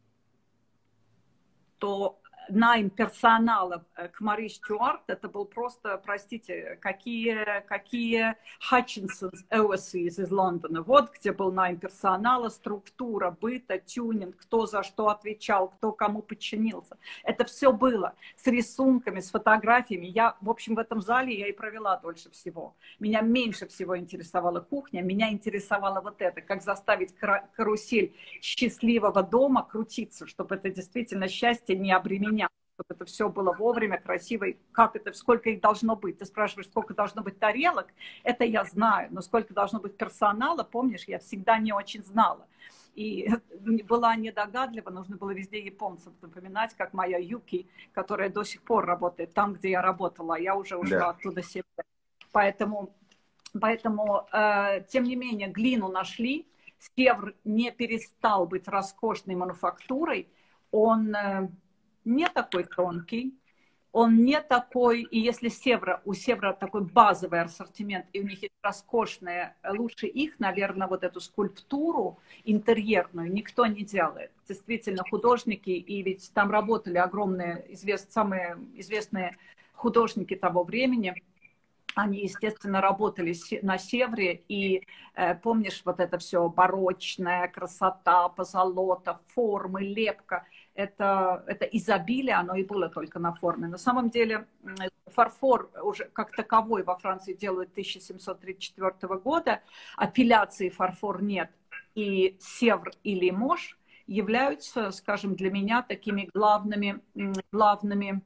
то найм персонала к Мари Стюарт, это был просто, простите, какие, какие Hutchinson's Oasis из Лондона. Вот где был найм персонала, структура, быта, тюнинг, кто за что отвечал, кто кому подчинился. Это все было с рисунками, с фотографиями. Я, в общем, в этом зале я и провела дольше всего. Меня меньше всего интересовала кухня, меня интересовало вот это, как заставить карусель счастливого дома крутиться, чтобы это действительно счастье не обременяло, чтобы это все было вовремя, красиво, и как это, сколько их должно быть. Ты спрашиваешь, сколько должно быть тарелок, это я знаю, но сколько должно быть персонала, помнишь, я всегда не очень знала. И была недогадлива, нужно было везде японцам напоминать, как моя Юки, которая до сих пор работает там, где я работала, я уже ушла да. оттуда семь лет. Поэтому, поэтому э, тем не менее, глину нашли, Севр не перестал быть роскошной мануфактурой, он... Э, не такой тонкий, он не такой, и если Севра, у Севра такой базовый ассортимент, и у них есть роскошные, лучше их, наверное, вот эту скульптуру интерьерную никто не делает. Действительно, художники, и ведь там работали огромные, извест, самые известные художники того времени, они, естественно, работали на Севре, и э, помнишь, вот это все барочная красота, позолота, формы, лепка, это, это изобилие, оно и было только на форме. На самом деле фарфор уже как таковой во Франции делают тысяча семьсот тридцать четвёртого года, апелляции фарфор нет, и Севр и Лимож являются, скажем, для меня такими главными, главными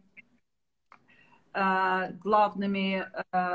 главными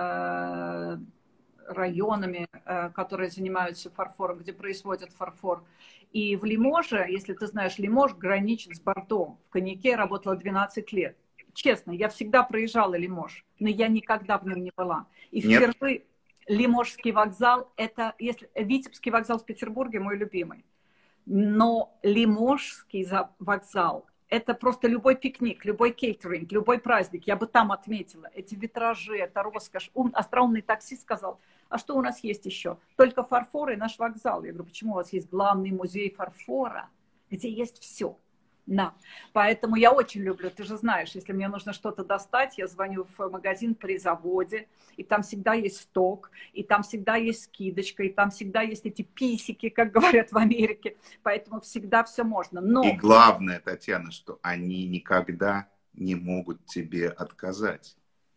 районами, которые занимаются фарфором, где производят фарфор. И в Лиможе, если ты знаешь, Лимож граничит с Бордо. В коньяке я работала двенадцать лет. Честно, я всегда проезжала Лимож, но я никогда в нем не была. И впервые Нет. Лиможский вокзал, это, если Витебский вокзал в Петербурге мой любимый, но Лиможский вокзал, это просто любой пикник, любой кейтеринг, любой праздник. Я бы там отметила. Эти витражи, это роскошь. Ум, остроумный таксист сказал, а что у нас есть еще? Только фарфор и наш вокзал. Я говорю, почему у вас есть главный музей фарфора, где есть все? Да. Поэтому я очень люблю, ты же знаешь, если мне нужно что-то достать, я звоню в магазин при заводе, и там всегда есть сток, и там всегда есть скидочка, и там всегда есть эти писики, как говорят в Америке. Поэтому всегда все можно. И Но главное, Татьяна, что они никогда не могут тебе отказать.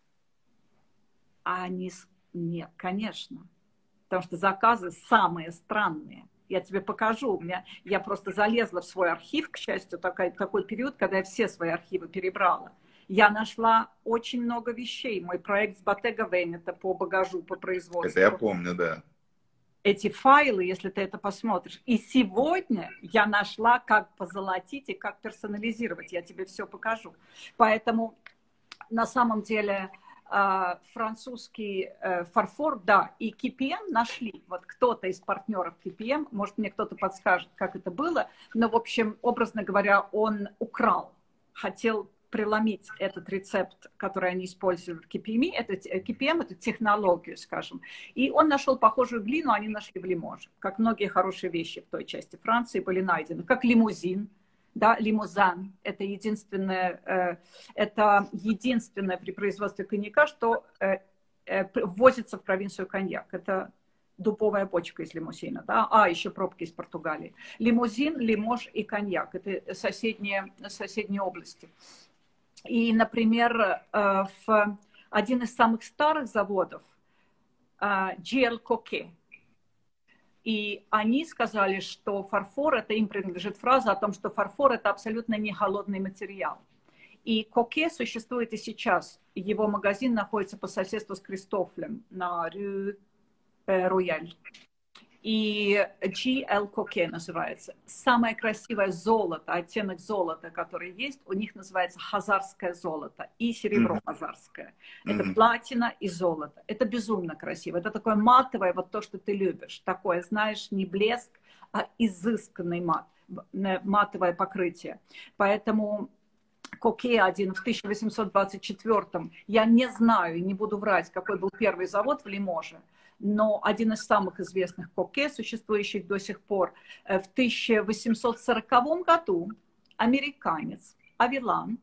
А они... Нет, конечно. Потому что заказы самые странные. Я тебе покажу. У меня... Я просто залезла в свой архив, к счастью, такой, такой период, когда я все свои архивы перебрала. Я нашла очень много вещей. Мой проект с Bottega Veneta по багажу, по производству. Это я помню, да. Эти файлы, если ты это посмотришь. И сегодня я нашла, как позолотить и как персонализировать. Я тебе все покажу. Поэтому на самом деле... французский фарфор, да, и кей пи эм нашли. Вот кто-то из партнеров кей пи эм, может, мне кто-то подскажет, как это было, но, в общем, образно говоря, он украл, хотел преломить этот рецепт, который они используют в кей пи эм, это, кей пи эм, это технологию, скажем. И он нашел похожую глину, они нашли в Лиможе. Как многие хорошие вещи в той части Франции были найдены, как лимузин. Да, лимузан – это единственное, э, это единственное при производстве коньяка, что э, э, ввозится в провинцию коньяк. Это дубовая бочка из лимузина. Да? А, еще пробки из Португалии. Лимузин, Лимож и коньяк – это соседние, соседние области. И, например, э, в один из самых старых заводов, э, джи эл Coquet, и они сказали, что фарфор, это им принадлежит фраза о том, что фарфор это абсолютно не холодный материал. И Коке существует и сейчас. Его магазин находится по соседству с Кристофлем на Рю Рояль. И джи эл Coquet называется. Самое красивое золото, оттенок золота, который есть, у них называется хазарское золото и серебро mm-hmm. хазарское. Это mm-hmm. платина и золото. Это безумно красиво. Это такое матовое, вот то, что ты любишь. Такое, знаешь, не блеск, а изысканный мат, матовое покрытие. Поэтому Коке один в тысяча восемьсот двадцать четвёртом, я не знаю, не буду врать, какой был первый завод в Лиможе, но один из самых известных Коке, существующих до сих пор, в тысяча восемьсот сороковом году американец Авелан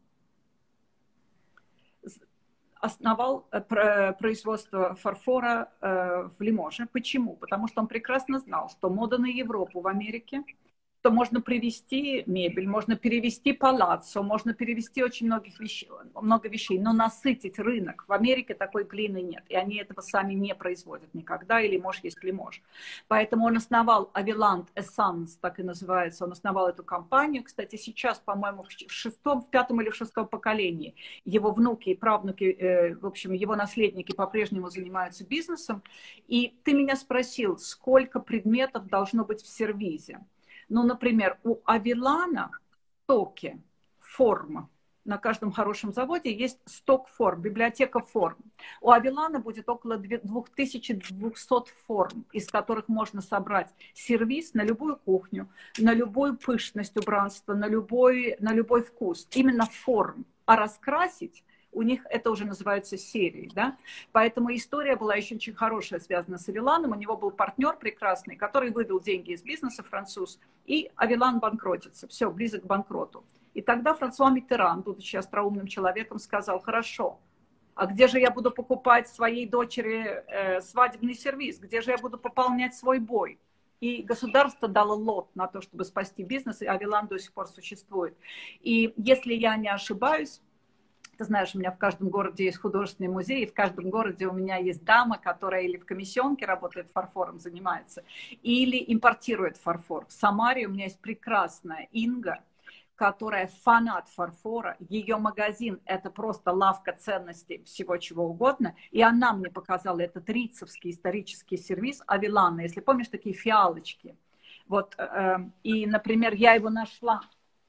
основал производство фарфора в Лиможе. Почему? Потому что он прекрасно знал, что мода на Европу в Америке, что можно привезти мебель, можно перевести палаццо, можно перевести очень многих вещей, много вещей, но насытить рынок в Америке такой глины нет, и они этого сами не производят никогда, и Лимож есть Лимож. Поэтому он основал Aviland Essence, так и называется, он основал эту компанию, кстати, сейчас, по-моему, в шестом, в пятом или в шестом поколении его внуки и правнуки, э, в общем, его наследники по-прежнему занимаются бизнесом, и ты меня спросил, сколько предметов должно быть в сервизе. Ну, например, у Авелана в стоке форма. На каждом хорошем заводе есть сток форм, библиотека форм. У Авелана будет около две тысячи двухсот форм, из которых можно собрать сервиз на любую кухню, на любую пышность убранства, на любой, на любой вкус. Именно форм. А раскрасить у них это уже называется серией, да? Поэтому история была еще очень хорошая, связана с Авеланом. У него был партнер прекрасный, который вывел деньги из бизнеса, француз, и Авелан банкротится, все, близок к банкроту. И тогда Франсуа Миттеран, будучи остроумным человеком, сказал: хорошо, а где же я буду покупать своей дочери э, свадебный сервиз, где же я буду пополнять свой бой? И государство дало лот на то, чтобы спасти бизнес, и Авелан до сих пор существует. И если я не ошибаюсь, ты знаешь, у меня в каждом городе есть художественный музей, и в каждом городе у меня есть дама, которая или в комиссионке работает, фарфором занимается, или импортирует фарфор. В Самаре у меня есть прекрасная Инга, которая фанат фарфора. Ее магазин – это просто лавка ценностей, всего чего угодно. И она мне показала этот рицевский исторический сервиз Авелана. Если помнишь, такие фиалочки. Вот, э, и, например, я его нашла.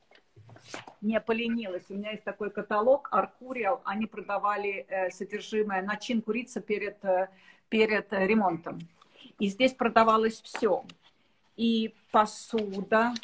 Не поленилась. У меня есть такой каталог Аркуриал. Они продавали э, содержимое, начинку рица перед, э, перед э, ремонтом. И здесь продавалось все. И посуда,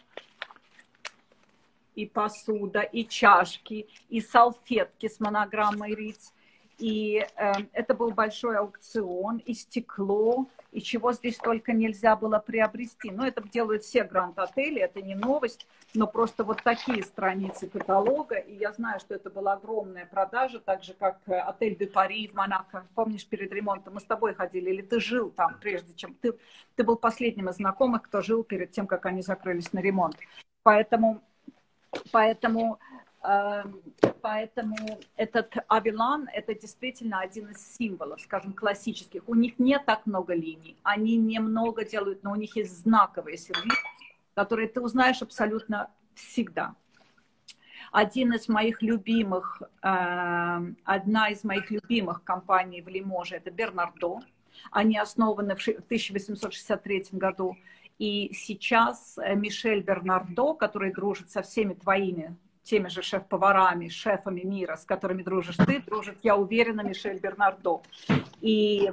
и посуда, и чашки, и салфетки с монограммой риц, И э, это был большой аукцион, и стекло, и чего здесь только нельзя было приобрести. Но это делают все гранд-отели, это не новость, но просто вот такие страницы каталога. И я знаю, что это была огромная продажа, так же, как отель де Пари в Монако. Помнишь, перед ремонтом мы с тобой ходили, или ты жил там, прежде чем... Ты, ты был последним из знакомых, кто жил перед тем, как они закрылись на ремонт. Поэтому... Поэтому Поэтому этот Авилан – это действительно один из символов, скажем, классических. У них не так много линий, они немного делают, но у них есть знаковые сервисы, которые ты узнаешь абсолютно всегда. Один из моих любимых, одна из моих любимых компаний в Лиможе – это Бернардо. Они основаны в тысяча восемьсот шестьдесят третьем году. И сейчас Мишель Бернардо, который дружит со всеми твоими теми же шеф-поварами, шефами мира, с которыми дружишь ты, дружит, я уверена, Мишель Бернардо. И,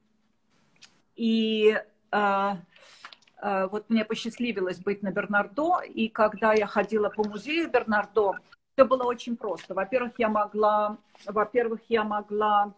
и э, э, вот мне посчастливилось быть на Бернардо, и когда я ходила по музею Бернардо, все было очень просто. Во-первых, я могла, во-первых, я могла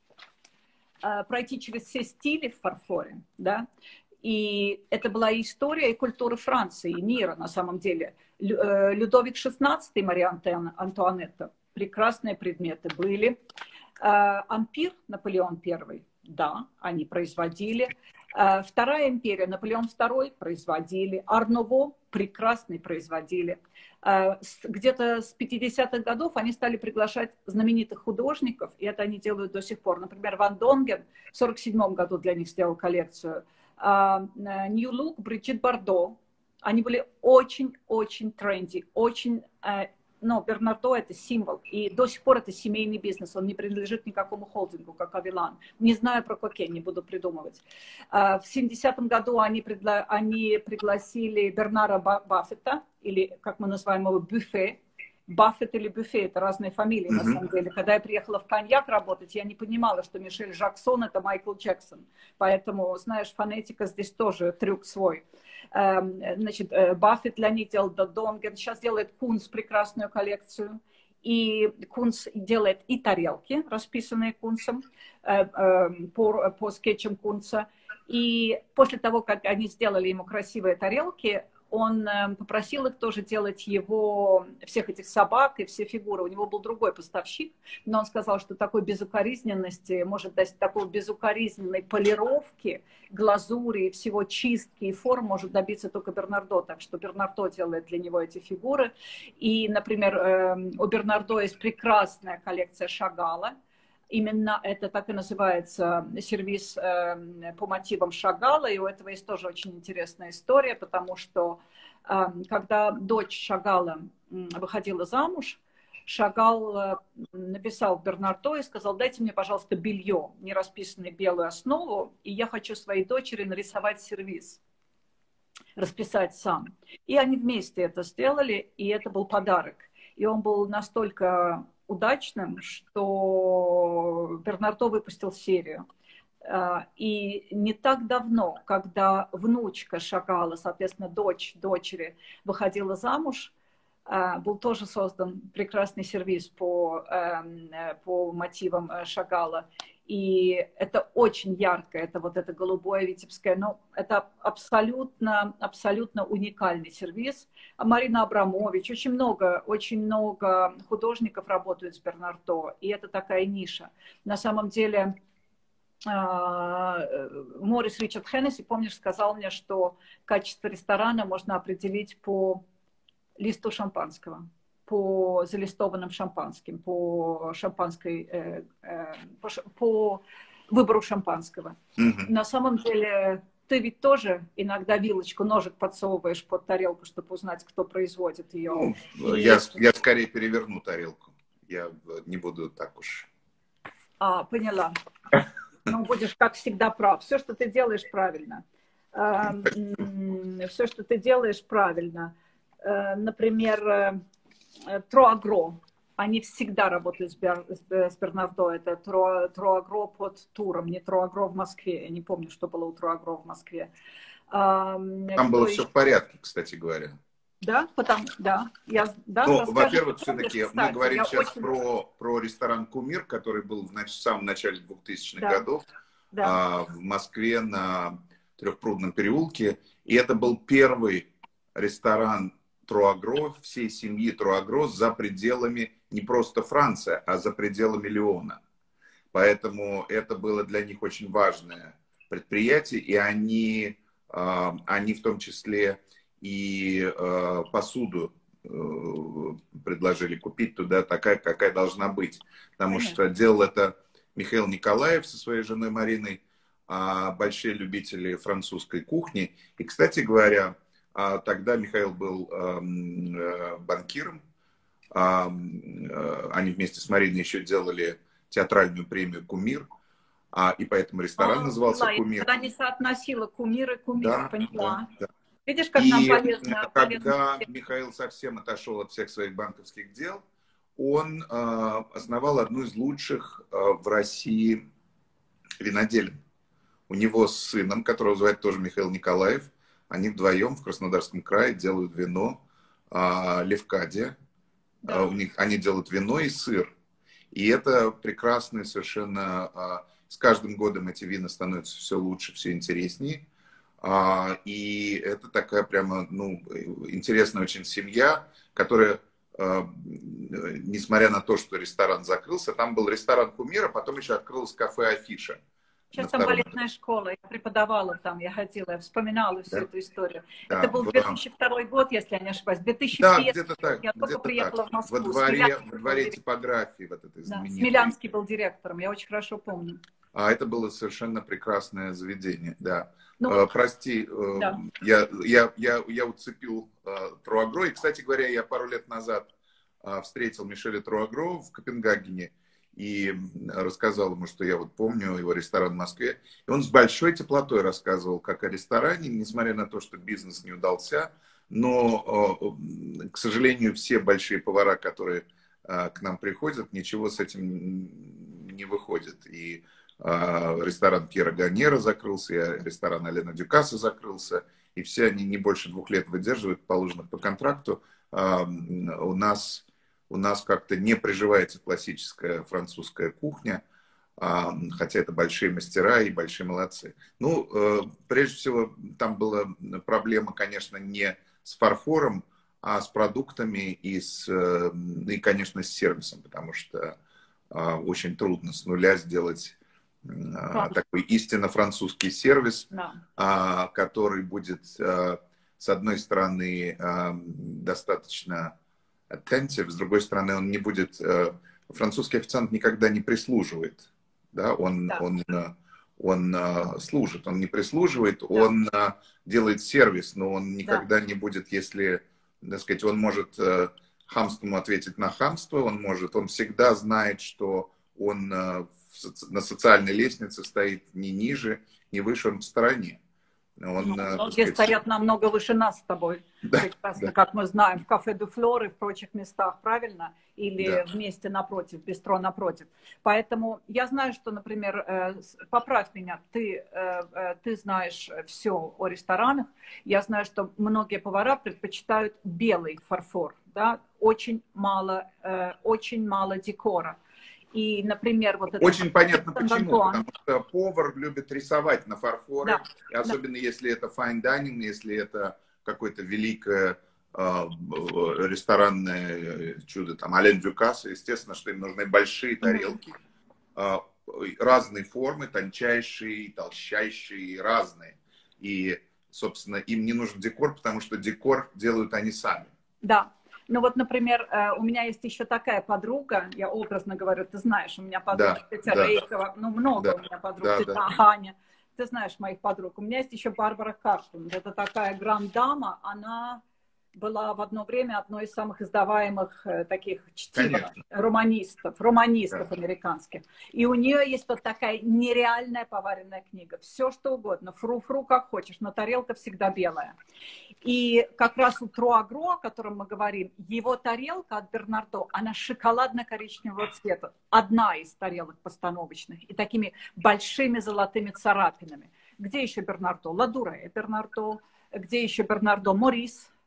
э, пройти через все стили в фарфоре, да, и это была история и культура Франции, и мира на самом деле. Людовик шестнадцатый, Мария Антуанетта, прекрасные предметы были. Ампир, Наполеон первый, да, они производили. Вторая империя, Наполеон второй производили. Ар-Нуво прекрасный производили. Где-то с пятидесятых годов они стали приглашать знаменитых художников, и это они делают до сих пор. Например, Ван Донген в сорок седьмом году для них сделал коллекцию. Нью Лук, Бриджит Бардо. Они были очень-очень тренди, очень... Но Бернардо – это символ, и до сих пор это семейный бизнес, он не принадлежит никакому холдингу, как Авилан. Не знаю про какие, не буду придумывать. В семидесятом году они, пригла... они пригласили Бернара Баффета, или, как мы называем его, Бюффе. Баффет или Бюффе – это разные фамилии, mm-hmm. на самом деле. Когда я приехала в коньяк работать, я не понимала, что Мишель Жаксон – это Майкл Джексон. Поэтому, знаешь, фонетика здесь тоже трюк свой. Значит, Баффет для них делал Донген. Сейчас делает Кунц прекрасную коллекцию. И Кунц делает и тарелки, расписанные Кунцем, по, по скетчам Кунца. И после того, как они сделали ему красивые тарелки, он попросил их тоже делать его, всех этих собак и все фигуры. У него был другой поставщик, но он сказал, что такой безукоризненности, может дать такой безукоризненной полировки, глазури, всего чистки и форм может добиться только Бернардо. Так что Бернардо делает для него эти фигуры. И, например, у Бернардо есть прекрасная коллекция Шагала. Именно это так и называется сервиз э, по мотивам Шагала, и у этого есть тоже очень интересная история, потому что э, когда дочь Шагала выходила замуж, Шагал э, написал Бернардо и сказал: дайте мне, пожалуйста, белье, не расписанное белую основу, и я хочу своей дочери нарисовать сервиз, расписать сам. И они вместе это сделали, и это был подарок. И он был настолько удачным, что Бернардо выпустил серию. И не так давно, когда внучка Шагала, соответственно, дочь дочери, выходила замуж, был тоже создан прекрасный сервиз по, по мотивам Шагала. И это очень ярко, это вот это голубое витебское, но это абсолютно, абсолютно уникальный сервиз. А Марина Абрамович, очень много, очень много художников работают с Бернардо, и это такая ниша. На самом деле, Морис Ричард Хеннесси, помнишь, сказал мне, что качество ресторана можно определить по листу шампанского, по залистованным шампанским, по шампанской, э, э, по, по выбору шампанского. Mm-hmm. На самом деле, ты ведь тоже иногда вилочку, ножик подсовываешь под тарелку, чтобы узнать, кто производит ее. Ну, я, я скорее переверну тарелку. Я не буду так уж. А, поняла. Ну, будешь, как всегда, прав. Все, что ты делаешь, правильно. Все, что ты делаешь, правильно. Например, Троагро. Они всегда работают с, Бер, с Бернардо. Это Тро, Троагро под Туром, не Троагро в Москве. Я не помню, что было у Троагро в Москве. Там было все в порядке, кстати говоря. Да, потому, да, я, да, Ну, расскажи, во-первых, что помнишь, все-таки мы кстати, говорим я сейчас очень... про, про ресторан «Кумир», который был в, нач- в самом начале двухтысячных Да, годов да. а, в Москве на Трехпрудном переулке. И это был первый ресторан Труагро, всей семьи Труагро за пределами не просто Франции, а за пределами Лиона. Поэтому это было для них очень важное предприятие, и они, а, они в том числе и а, посуду э, предложили купить туда такая, какая должна быть. Потому Понятно. что делал это Михаил Николаев со своей женой Мариной, а, большие любители французской кухни. И, кстати говоря, а, тогда Михаил был эм, э, банкиром. А, э, Они вместе с Мариной еще делали театральную премию «Кумир», а, и поэтому ресторан А, назывался поняла. Я «Кумир». тогда не соотносила кумир и кумир, Да, да, поняла. да. Видишь, как нам И полезно, полезно. когда Михаил совсем отошел от всех своих банковских дел, он э, основал одну из лучших э, в России виноделин. У него с сыном, которого звать тоже Михаил Николаев, они вдвоем в Краснодарском крае делают вино э, Левкадия. Да. У них, они делают вино и сыр. И это прекрасные совершенно... а, С каждым годом эти вина становятся все лучше, все интереснее. А, И это такая прямо, ну, интересная очень семья, которая, а, несмотря на то, что ресторан закрылся, там был ресторан «Кумира», потом еще открылось кафе «Афиша». Сейчас На там втором балетная школа, я преподавала там, я ходила, я вспоминала всю да? эту историю. Да, Это был в- две тысячи второй год, если я не ошибаюсь, да, две тысячи первый. где-то так, Я только где-то так. приехала в Во Москву. дворе, во Смелянский был дворе директором. типографии вот этой Да, знаменитой. Смелянский был директором, я очень хорошо помню. А это было совершенно прекрасное заведение, да. Ну, Э, прости, э, да. я, я, я, я уцепил э, Труагро. И, кстати говоря, я пару лет назад э, встретил Мишеля Труагро в Копенгагене и рассказал ему, что я вот помню его ресторан в Москве. И он с большой теплотой рассказывал, как о ресторане, несмотря на то, что бизнес не удался. Но, э, к сожалению, все большие повара, которые э, к нам приходят, ничего с этим не выходит. И ресторан Пьера Ганьера закрылся, и ресторан Алена Дюкаса закрылся, и все они не больше двух лет выдерживают положенных по контракту. У нас, у нас как-то не приживается классическая французская кухня, хотя это большие мастера и большие молодцы. Ну, прежде всего, там была проблема, конечно, не с фарфором, а с продуктами и, с, и конечно, с сервисом, потому что очень трудно с нуля сделать такой истинно французский сервис, да. Который будет, с одной стороны, достаточно attentive, с другой стороны, он не будет... Французский официант никогда не прислуживает, да? Он, да. он, он служит, он не прислуживает, да. Он делает сервис, но он никогда да. не будет, если, так сказать, он может хамством ответить на хамство, он может, он всегда знает, что он на социальной лестнице стоит не ниже, не выше, он в стороне. Он, ну, многие сказать... стоят намного выше нас с тобой, да, прекрасно, да. Как мы знаем, в кафе «Ду Флор» и в прочих местах, правильно? Или да. Вместе напротив, бистро напротив. Поэтому я знаю, что, например, поправь меня, ты, ты знаешь все о ресторанах. Я знаю, что многие повара предпочитают белый фарфор, да? Очень мало, очень мало декора. И, например, вот это... Очень понятно почему, потому что повар любит рисовать на фарфоре, да, и особенно да. если это fine dining, если это какое-то великое э, ресторанное чудо, там, Ален Дюкас, естественно, что им нужны большие тарелки, э, разные формы, тончайшие, толщайшие, разные. И, собственно, им не нужен декор, потому что декор делают они сами. Да. Ну вот, например, у меня есть еще такая подруга, я образно говорю, ты знаешь, у меня подруга да, Тетя да. Рейкова, ну много да, у меня подруг, да, Тетя да. Аня, ты знаешь моих подруг. У меня есть еще Барбара Кашлин, это такая гранд-дама, она была в одно время одной из самых издаваемых таких чтивов, романистов, романистов да. американских. И у нее есть вот такая нереальная поваренная книга, все что угодно, фру-фру как хочешь, но тарелка всегда белая. И как раз у Труагро, о котором мы говорим, его тарелка от Бернардо, она шоколадно-коричневого цвета. Одна из тарелок постановочных. И такими большими золотыми царапинами. Где еще Бернардо? Ладуре Бернардо. Где еще Бернардо? Морис.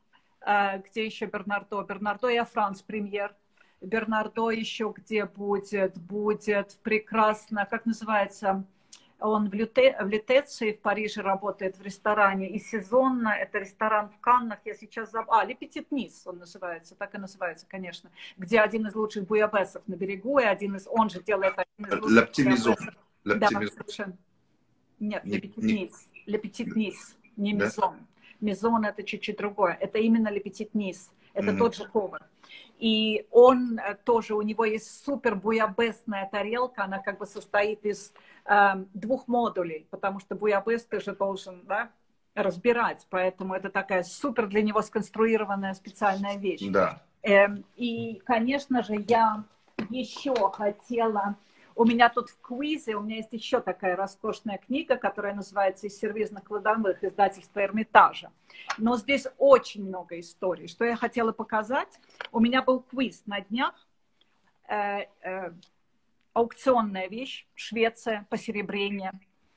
где еще Бернардо? Бернардо и Франц премьер. Бернардо еще где будет? Будет прекрасно, как называется, он в, Люте, в Лютеции в Париже работает в ресторане, и сезонно, это ресторан в Каннах, я сейчас забыла, а, Le Petit Nice он называется, так и называется, конечно, где один из лучших буябесов на берегу, и один из, он же делает один из лучших буябесов. Да, совершенно. Нет, Le Petit Nice, Le Petit Nice, не Мизон. Мизон это чуть-чуть другое, это именно Le Petit Nice, это mm-hmm. тот же повар. И он тоже, у него есть супер буябесная тарелка, она как бы состоит из э, двух модулей, потому что буябес ты же должен, да, разбирать, поэтому это такая супер для него сконструированная специальная вещь. Да. Э, и, конечно же, я еще хотела... У меня тут в квизе, у меня есть еще такая роскошная книга, которая называется «Из сервизных кладовых», издательства Эрмитажа. Но здесь очень много историй. Что я хотела показать? У меня был квиз на днях. Э, э, аукционная вещь, Швеция, посеребрение.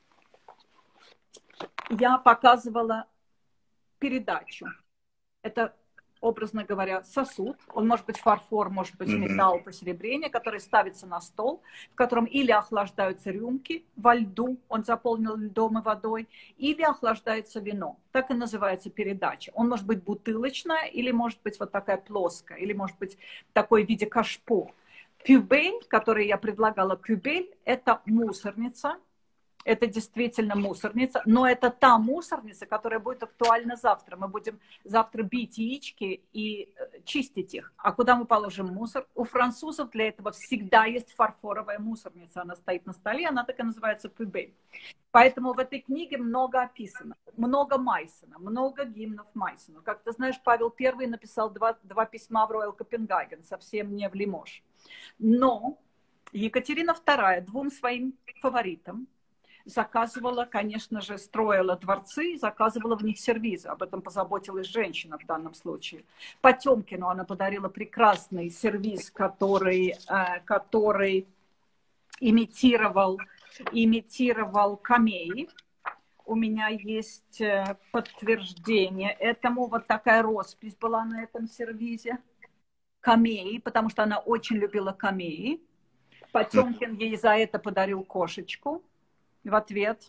Я показывала передачу. Это, образно говоря, сосуд. Он может быть фарфор, может быть металл, посеребрение, который ставится на стол, в котором или охлаждаются рюмки во льду, он заполнен льдом и водой, или охлаждается вино. Так и называется передача. Он может быть бутылочная, или может быть вот такая плоская, или может быть такой в виде кашпо. Кюбель, который я предлагала, кюбель, это мусорница. Это действительно мусорница, но это та мусорница, которая будет актуальна завтра. Мы будем завтра бить яички и чистить их. А куда мы положим мусор? У французов для этого всегда есть фарфоровая мусорница. Она стоит на столе, она так и называется кюбель. Поэтому в этой книге много описано. Много Майсона, много гимнов Майсону. Как ты знаешь, Павел Первый написал два, два письма в Роял Копенгаген, совсем не в Лимож. Но Екатерина Вторая двум своим фаворитам заказывала, конечно же, строила дворцы, заказывала в них сервизы. Об этом позаботилась женщина в данном случае. Потемкину она подарила прекрасный сервиз, который, который имитировал, имитировал камеи. У меня есть подтверждение этому. Вот такая роспись была на этом сервизе. Камеи, потому что она очень любила камеи. Потемкин ей за это подарил кошечку в ответ.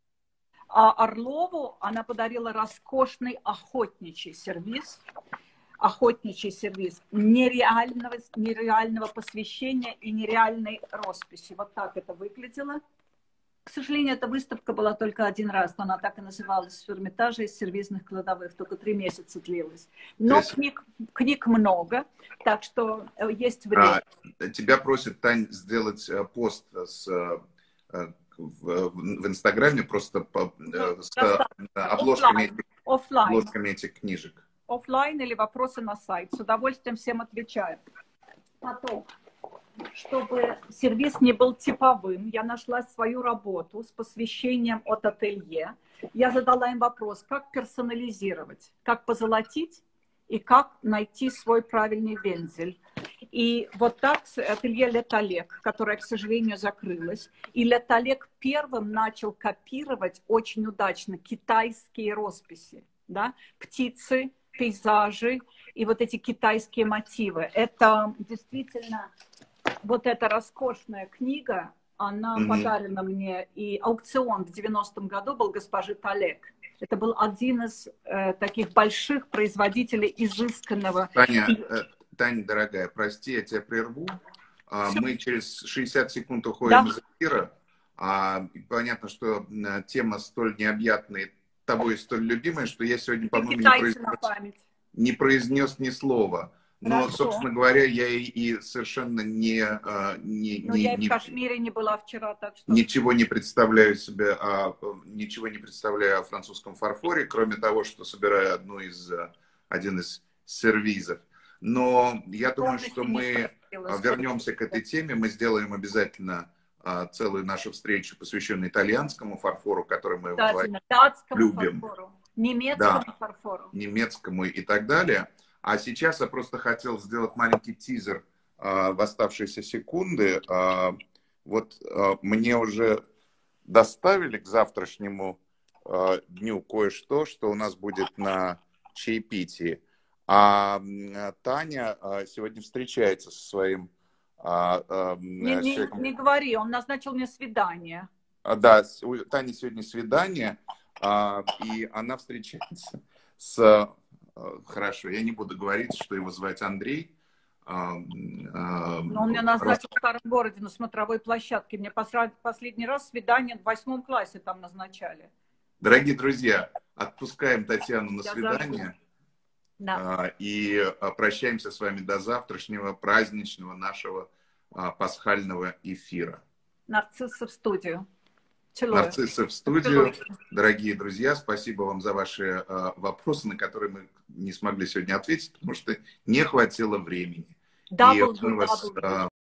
А Орлову она подарила роскошный охотничий сервиз. Охотничий сервиз нереального, нереального посвящения и нереальной росписи. Вот так это выглядело. К сожалению, эта выставка была только один раз, но она так и называлась в Эрмитаже из сервизных кладовых, только три месяца длилась. Но книг, книг много, так что есть время. А, тебя просят, Тань, сделать пост с... В, в Инстаграме просто по, ну, с обложками, этих, обложками этих книжек. Оффлайн или вопросы на сайт. С удовольствием всем отвечаю. Потом, чтобы сервис не был типовым, я нашла свою работу с посвящением от ателье. Я задала им вопрос, как персонализировать, как позолотить и как найти свой правильный вензель. И вот так ателье Ле Талек, которое, к сожалению, закрылось. И Ле Талек первым начал копировать очень удачно китайские росписи. Да? Птицы, пейзажи и вот эти китайские мотивы. Это действительно, вот эта роскошная книга, она mm-hmm. подарена мне. И аукцион в девяностом году был госпожи Талек. Это был один из э, таких больших производителей изысканного... Таня, э, Таня, дорогая, прости, я тебя прерву. А, мы через шестьдесят секунд уходим да. из эфира. А, понятно, что тема столь необъятная, тобой столь любимая, что я сегодня, по-моему, не произнес, не произнес ни слова. Но, Хорошо. собственно говоря, я и, и совершенно не... не, Но не я и в не, Кашмире не была вчера, так что... Ничего не представляю себе, а, ничего не представляю о французском фарфоре, кроме того, что собираю одну из, один из сервизов. Но я думаю, что мы вернемся к этой теме. Мы сделаем обязательно целую нашу встречу, посвященную итальянскому фарфору, который мы любим. Фарфору. Немецкому да, фарфору. Немецкому и так далее. А сейчас я просто хотел сделать маленький тизер а, в оставшиеся секунды. А, вот а, мне уже доставили к завтрашнему а, дню кое-что, что у нас будет на чаепитии. А Таня сегодня встречается со своим не, не, человеком. Не говори, он назначил мне свидание. Да, у Тани сегодня свидание, и она встречается с... Хорошо, я не буду говорить, что его звать Андрей. Но он меня назначил в старом городе на смотровой площадке. Мне последний раз свидание в восьмом классе там назначали. Дорогие друзья, отпускаем Татьяну на Я свидание. Да. И прощаемся с вами до завтрашнего праздничного нашего пасхального эфира. Нарциссы в студию. Целую. Нарциссы в студию. Дорогие друзья, спасибо вам за ваши вопросы, на которые мы не смогли сегодня ответить, потому что не хватило времени. Дабл, И мы вас дабл.